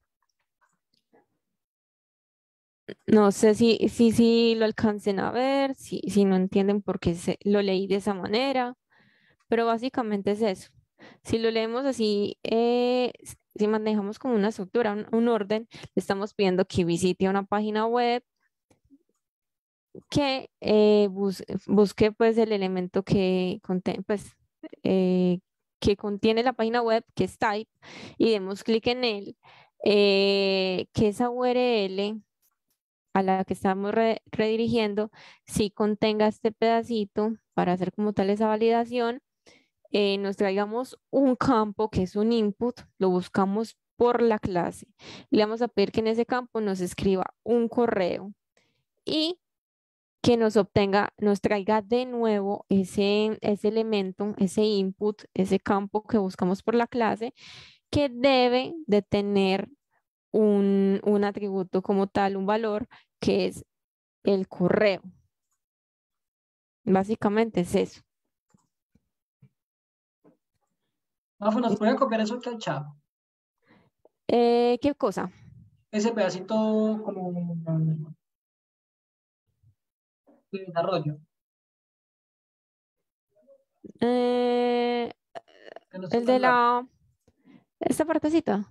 No sé si, si, si lo alcancen a ver, si, si no entienden por qué se, lo leí de esa manera, pero básicamente es eso. Si lo leemos así, eh, s- si manejamos como una estructura, un, un orden, le estamos pidiendo que visite una página web, que eh, bus- busque pues el elemento que, conte- pues, eh, que contiene la página web, que es type, y demos clic en él, eh, que esa U R L a la que estamos re- redirigiendo, si contenga este pedacito para hacer como tal esa validación, eh, nos traigamos un campo que es un input, lo buscamos por la clase. Le vamos a pedir que en ese campo nos escriba un correo y que nos obtenga, nos traiga de nuevo ese, ese elemento, ese input, ese campo que buscamos por la clase, que debe de tener un, un atributo como tal, un valor, que es el correo. Básicamente es eso. Mafu, ¿nos pueden copiar eso aquí al chat? Eh, ¿qué cosa? Ese pedacito como de desarrollo. Eh, Que no está el de tan largo. la, esta partecita.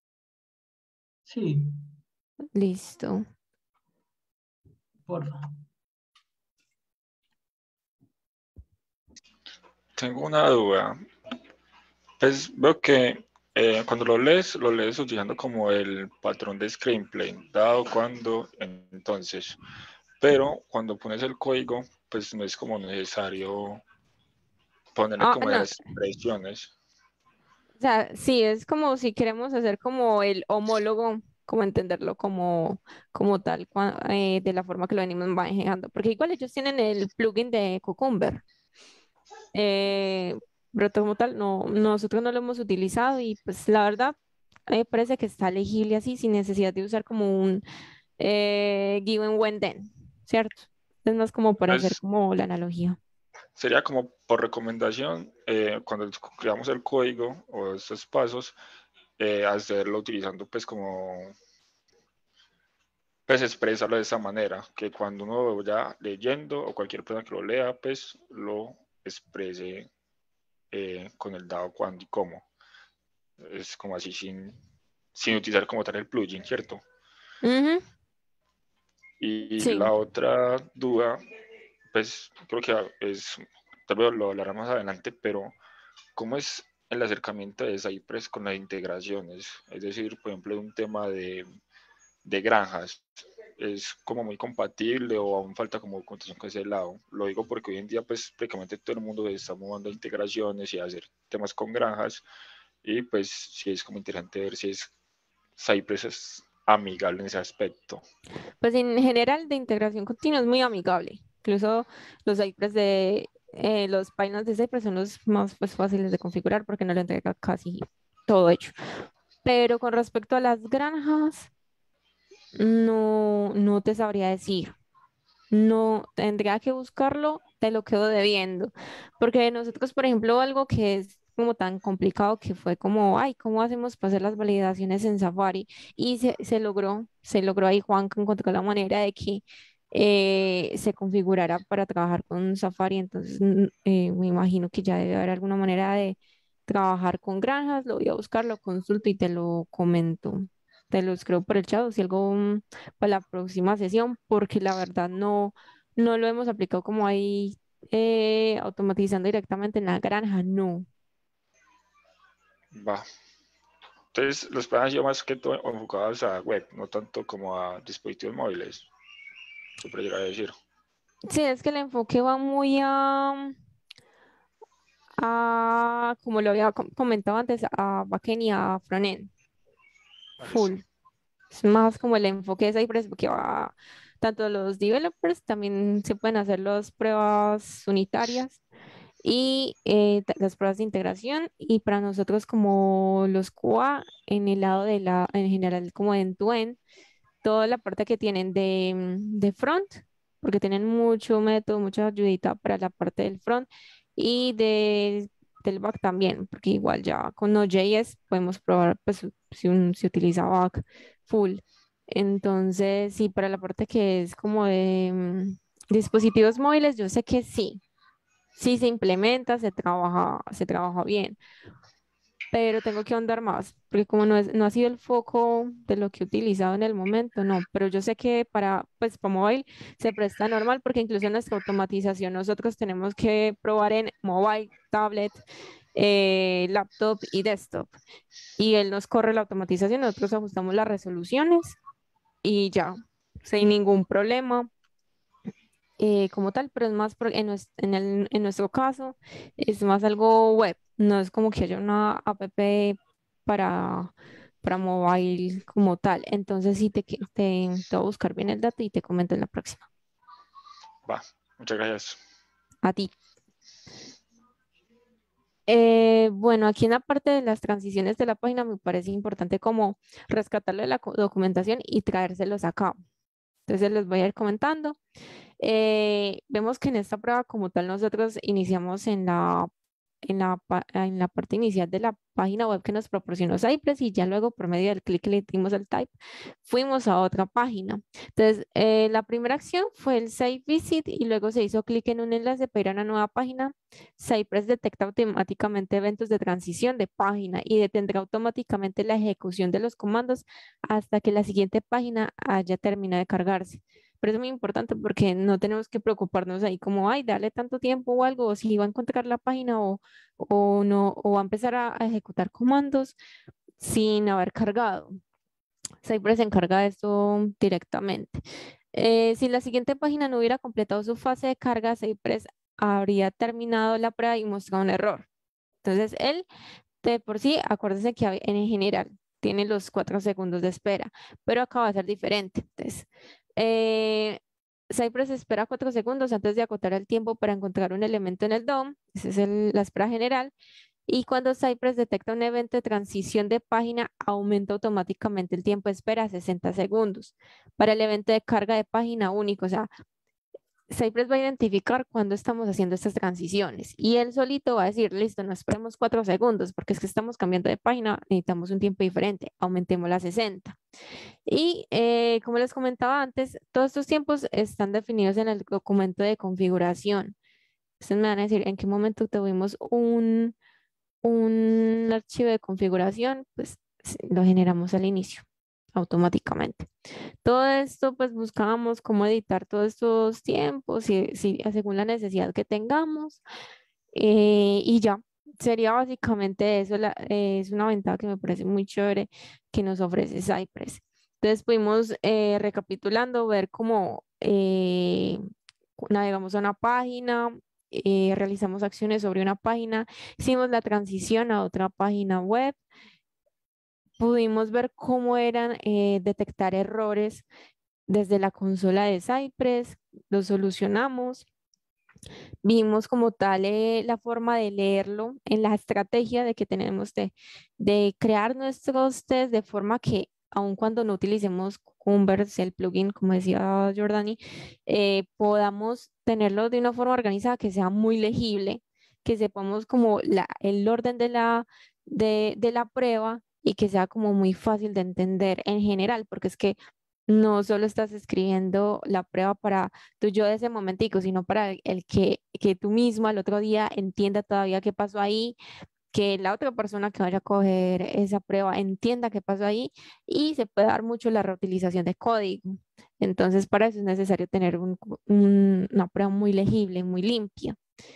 Sí, Listo. porfa. Tengo una duda. Pues veo que eh, cuando lo lees, lo lees utilizando como el patrón de screenplay, dado cuando, entonces. Pero cuando pones el código, pues no es como necesario ponerle Ah, como no. esas expresiones. O sea, sí, es como si queremos hacer como el homólogo, como entenderlo como, como tal, cua- eh, de la forma que lo venimos manejando. Porque igual ellos tienen el plugin de Cucumber. Eh, pero como tal, no, nosotros no lo hemos utilizado y pues la verdad, a mí me parece que está legible así, sin necesidad de usar como un eh, given when then, ¿cierto? Es más como para hacer Pues como la analogía. sería como por recomendación, eh, cuando creamos el código o estos pasos, eh, hacerlo utilizando pues como, pues expresarlo de esa manera, que cuando uno lo vaya leyendo o cualquier persona que lo lea, pues lo exprese eh, con el dado, cuándo y cómo. Es como así sin, sin utilizar como tal el plugin, ¿cierto? Ujú, Y sí. la otra duda, pues creo que es, tal vez lo hablará más adelante, pero ¿cómo es el acercamiento de Cypress con las integraciones? Es decir, por ejemplo, un tema de, de granjas, ¿es como muy compatible o aún falta como contación con ese lado? Lo digo porque hoy en día pues prácticamente todo el mundo está moviendo a integraciones y a hacer temas con granjas y pues sí es como interesante ver si es Cypress es amigable en ese aspecto. Pues en general de integración continua es muy amigable. Incluso los Cypress de eh, los pipelines de Cypress son los más pues, fáciles de configurar porque no le entrega casi todo hecho. Pero con respecto a las granjas, no, no te sabría decir. No, tendría que buscarlo, te lo quedo debiendo. Porque nosotros, por ejemplo, algo que es como tan complicado que fue como, ay, ¿cómo hacemos para hacer las validaciones en Safari? Y se, se logró, se logró ahí, Juan encontró la manera de que eh, se configurara para trabajar con Safari. Entonces, mm, eh, me imagino que ya debe haber alguna manera de trabajar con granjas. Lo voy a buscar, lo consulto y te lo comento. Te lo escribo por el chat o si algo mm, para la próxima sesión, porque la verdad no, no lo hemos aplicado como ahí eh, automatizando directamente en la granja, no. Va. Entonces, los planes yo más que todo enfocados a web, no tanto como a dispositivos móviles, se puede llegar a decir. Sí, es que el enfoque va muy a, a como lo había com- comentado antes, a backend y a frontend, Ah, listo. full. Es más como el enfoque de Cypress, porque va tanto los developers, también se pueden hacer las pruebas unitarias y eh, ta- las pruebas de integración y para nosotros como los Q A en el lado de la, en general como de end-to-end, toda la parte que tienen de, mm, de front, porque tienen mucho método, mucha ayudita para la parte del front y de, del back también, porque igual ya con Node.js podemos probar pues si un, se utiliza back full. Entonces, sí, para la parte que es como de mm, dispositivos móviles, yo sé que sí, sí se implementa, se trabaja, se trabaja bien, pero tengo que ahondar más, porque como no es, no ha sido el foco de lo que he utilizado en el momento, no, pero yo sé que para, pues, para mobile se presta normal, porque incluso en nuestra automatización nosotros tenemos que probar en mobile, tablet, eh, laptop y desktop, y él nos corre la automatización, nosotros ajustamos las resoluciones y ya, sin ningún problema eh, como tal, pero es más por- en, nues- en, el- en nuestro caso, es más algo web, no es como que haya una app para, para mobile como tal. Entonces sí te, que- te, te voy a buscar bien el dato y te comento en la próxima. Va, muchas gracias. A ti. Eh, bueno, aquí en la parte de las transiciones de la página me parece importante como rescatarlo de la co- documentación y traérselos acá. Entonces les voy a ir comentando. Eh, vemos que en esta prueba como tal nosotros iniciamos en la en la, pa- en la parte inicial de la página web que nos proporcionó Cypress y ya luego por medio del clic que le dimos al type, fuimos a otra página. Entonces, eh, la primera acción fue el Site Visit y luego se hizo clic en un enlace para ir a una nueva página. Cypress detecta automáticamente eventos de transición de página y detendrá automáticamente la ejecución de los comandos hasta que la siguiente página haya terminado de cargarse. Pero es muy importante porque no tenemos que preocuparnos ahí como, ay, darle tanto tiempo o algo, o si va a encontrar la página o, o no, o va a empezar a, a ejecutar comandos sin haber cargado. Cypress se encarga de esto directamente. Eh, si la siguiente página no hubiera completado su fase de carga, Cypress habría terminado la prueba y mostrado un error. Entonces, él de por sí, acuérdense que hab- en general tiene los cuatro segundos de espera, pero acá va a ser diferente. Entonces, eh, Cypress espera cuatro segundos antes de acotar el tiempo para encontrar un elemento en el D O M. Esa es el- la espera general. Y cuando Cypress detecta un evento de transición de página, aumenta automáticamente el tiempo de espera a sesenta segundos. Para el evento de carga de página único, o sea, Cypress va a identificar cuando estamos haciendo estas transiciones y él solito va a decir, listo, no esperemos cuatro segundos porque es que estamos cambiando de página, necesitamos un tiempo diferente, aumentemos a sesenta. Y eh, como les comentaba antes, todos estos tiempos están definidos en el documento de configuración. Ustedes me van a decir en qué momento tuvimos un, un archivo de configuración, pues sí, lo generamos al inicio automáticamente. Todo esto, pues buscábamos cómo editar todos estos tiempos, si, si- según la necesidad que tengamos. eh, y ya, sería básicamente eso. La- eh, es una ventaja que me parece muy chévere que nos ofrece Cypress. Entonces pudimos, eh, recapitulando, ver cómo eh, navegamos a una página, eh, realizamos acciones sobre una página, hicimos la transición a otra página web, pudimos ver cómo eran eh, detectar errores desde la consola de Cypress, lo solucionamos, vimos como tal eh, la forma de leerlo en la estrategia de que tenemos de, de crear nuestros test de forma que aun cuando no utilicemos Converse, el plugin, como decía Jordani, eh, podamos tenerlo de una forma organizada que sea muy legible, que sepamos como la, el orden de la, de, de la prueba y que sea como muy fácil de entender en general, porque es que no solo estás escribiendo la prueba para tu yo de ese momentico, sino para el, el que, que tú mismo al otro día entienda todavía qué pasó ahí, que la otra persona que vaya a coger esa prueba entienda qué pasó ahí y se puede dar mucho la reutilización de código. Entonces, para eso es necesario tener un- un- una prueba muy legible, muy limpia.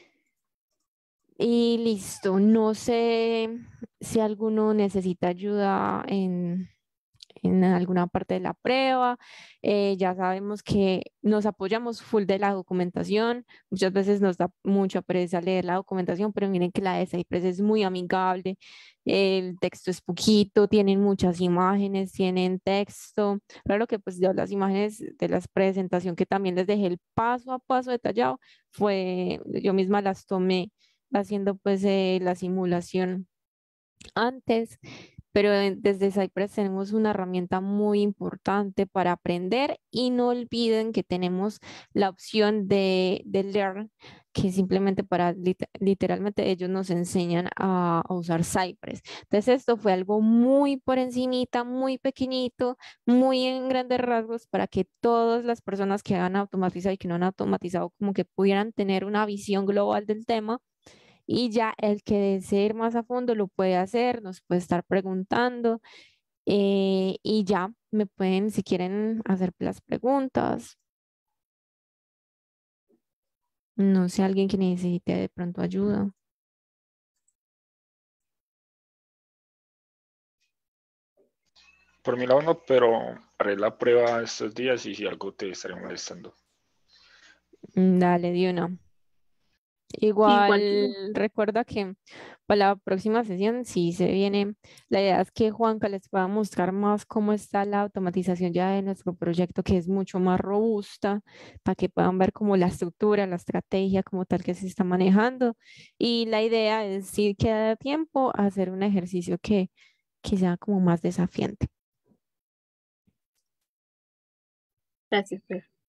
Y listo, no sé si alguno necesita ayuda en en alguna parte de la prueba. Eh, ya sabemos que nos apoyamos full de la documentación. Muchas veces nos da mucha pereza leer la documentación, pero miren que la de Cypress es muy amigable. El texto es poquito, tienen muchas imágenes, tienen texto. Claro que pues yo las imágenes de la presentación que también les dejé el paso a paso detallado, fue, yo misma las tomé haciendo pues eh, la simulación antes, pero en- desde Cypress tenemos una herramienta muy importante para aprender y no olviden que tenemos la opción de, de Learn, que simplemente para lit- literalmente ellos nos enseñan a, a usar Cypress. Entonces esto fue algo muy por encimita, muy pequeñito, muy en grandes rasgos para que todas las personas que han automatizado y que no han automatizado como que pudieran tener una visión global del tema y ya el que desee ir más a fondo lo puede hacer, nos puede estar preguntando eh, y ya me pueden, si quieren, hacer las preguntas. No sé, alguien que necesite de pronto ayuda. Por mi lado no, pero haré la prueba estos días y si algo te estaré molestando. Mm, Dale, de una. Igual Igual yo. recuerda que para la próxima sesión, si se viene, la idea es que Juanca les pueda mostrar más cómo está la automatización ya de nuestro proyecto, que es mucho más robusta, para que puedan ver como la estructura, la estrategia como tal que se está manejando. Y la idea es, si queda tiempo, hacer un ejercicio que, que sea como más desafiante. Gracias, Fer.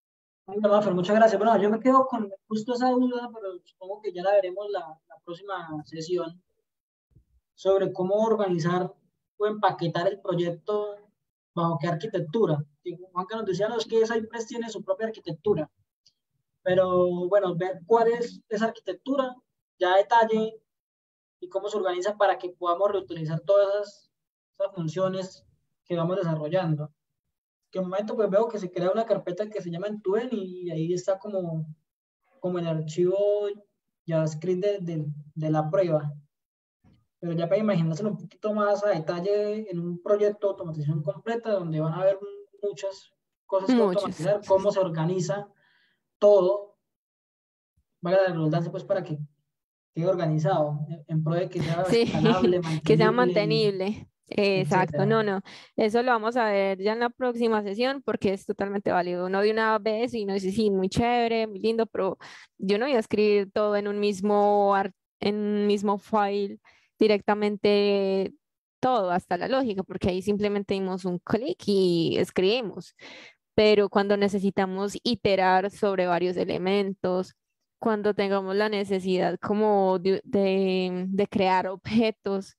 Bueno, Mafer, muchas gracias. Bueno, yo me quedo con justo esa duda, pero supongo que ya la veremos la, la próxima sesión sobre cómo organizar o empaquetar el proyecto bajo qué arquitectura. Y Juanca nos decía, no, es que Cypress tiene su propia arquitectura, pero bueno, ver cuál es esa arquitectura, ya a detalle, y cómo se organiza para que podamos reutilizar todas esas, esas funciones que vamos desarrollando. Que en un momento pues veo que se crea una carpeta que se llama Entuen y ahí está como, como el archivo JavaScript de, de, de la prueba. Pero ya para imaginárselo un poquito más a detalle en un proyecto de automatización completa donde van a haber muchas cosas que Muchos. automatizar, cómo se organiza todo, valga la redundancia pues para que quede organizado en, en pro de que sea Sí, escalable, que sea mantenible, mantenible. Exacto, etcétera. no, no, eso lo vamos a ver ya en la próxima sesión porque es totalmente válido. No de una vez y no dice, sí, muy chévere, muy lindo, pero yo no voy a escribir todo en un mismo, ar- en un mismo file directamente todo, hasta la lógica, porque ahí simplemente dimos un clic y escribimos. Pero cuando necesitamos iterar sobre varios elementos, cuando tengamos la necesidad como de, de- de crear objetos,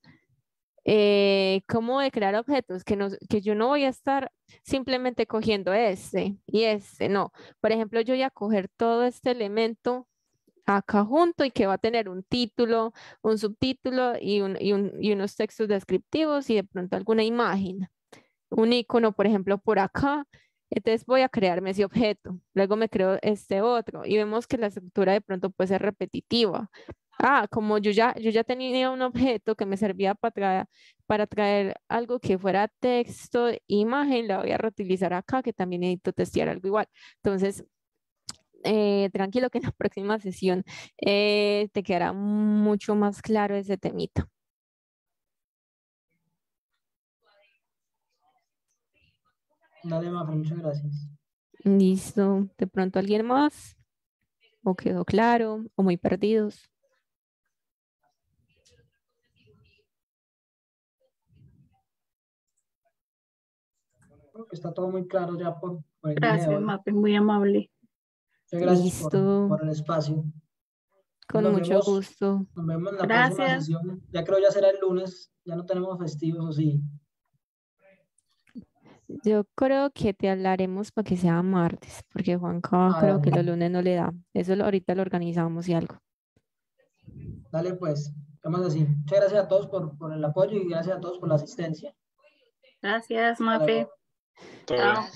eh, ¿cómo de crear objetos? Que, no, que yo no voy a estar simplemente cogiendo este y este, no. Por ejemplo, yo voy a coger todo este elemento acá junto y que va a tener un título, un subtítulo y, un, y, un- y unos textos descriptivos y de pronto alguna imagen, un icono, por ejemplo, por acá. Entonces voy a crearme ese objeto, luego me creo este otro y vemos que la estructura de pronto puede ser repetitiva. Ah, como yo ya, yo ya tenía un objeto que me servía para traer, para traer algo que fuera texto, imagen, la voy a reutilizar acá, que también necesito testear algo igual. Entonces, eh, tranquilo que en la próxima sesión eh, te quedará mucho más claro ese temita. Dale, Mafer, muchas gracias. Listo. ¿De pronto alguien más? ¿O quedó claro? ¿O muy perdidos? Creo que está todo muy claro ya por, por el día de Gracias, hoy. Mafe, muy amable. Muchas gracias por, Listo. por el espacio. Con Nos mucho vemos, gusto. nos vemos en la próxima Gracias. sesión. Ya creo ya será el lunes. Ya no tenemos festivos, o sí. Yo creo que te hablaremos para que sea martes, porque Juanca Ah, creo que dale. los lunes no le da. Eso lo- ahorita lo organizamos y algo. Dale, pues. Quedamos así. Muchas gracias a todos por, por el apoyo y gracias a todos por la asistencia. Gracias, Hasta Mafe. luego. Todo bien. Chao.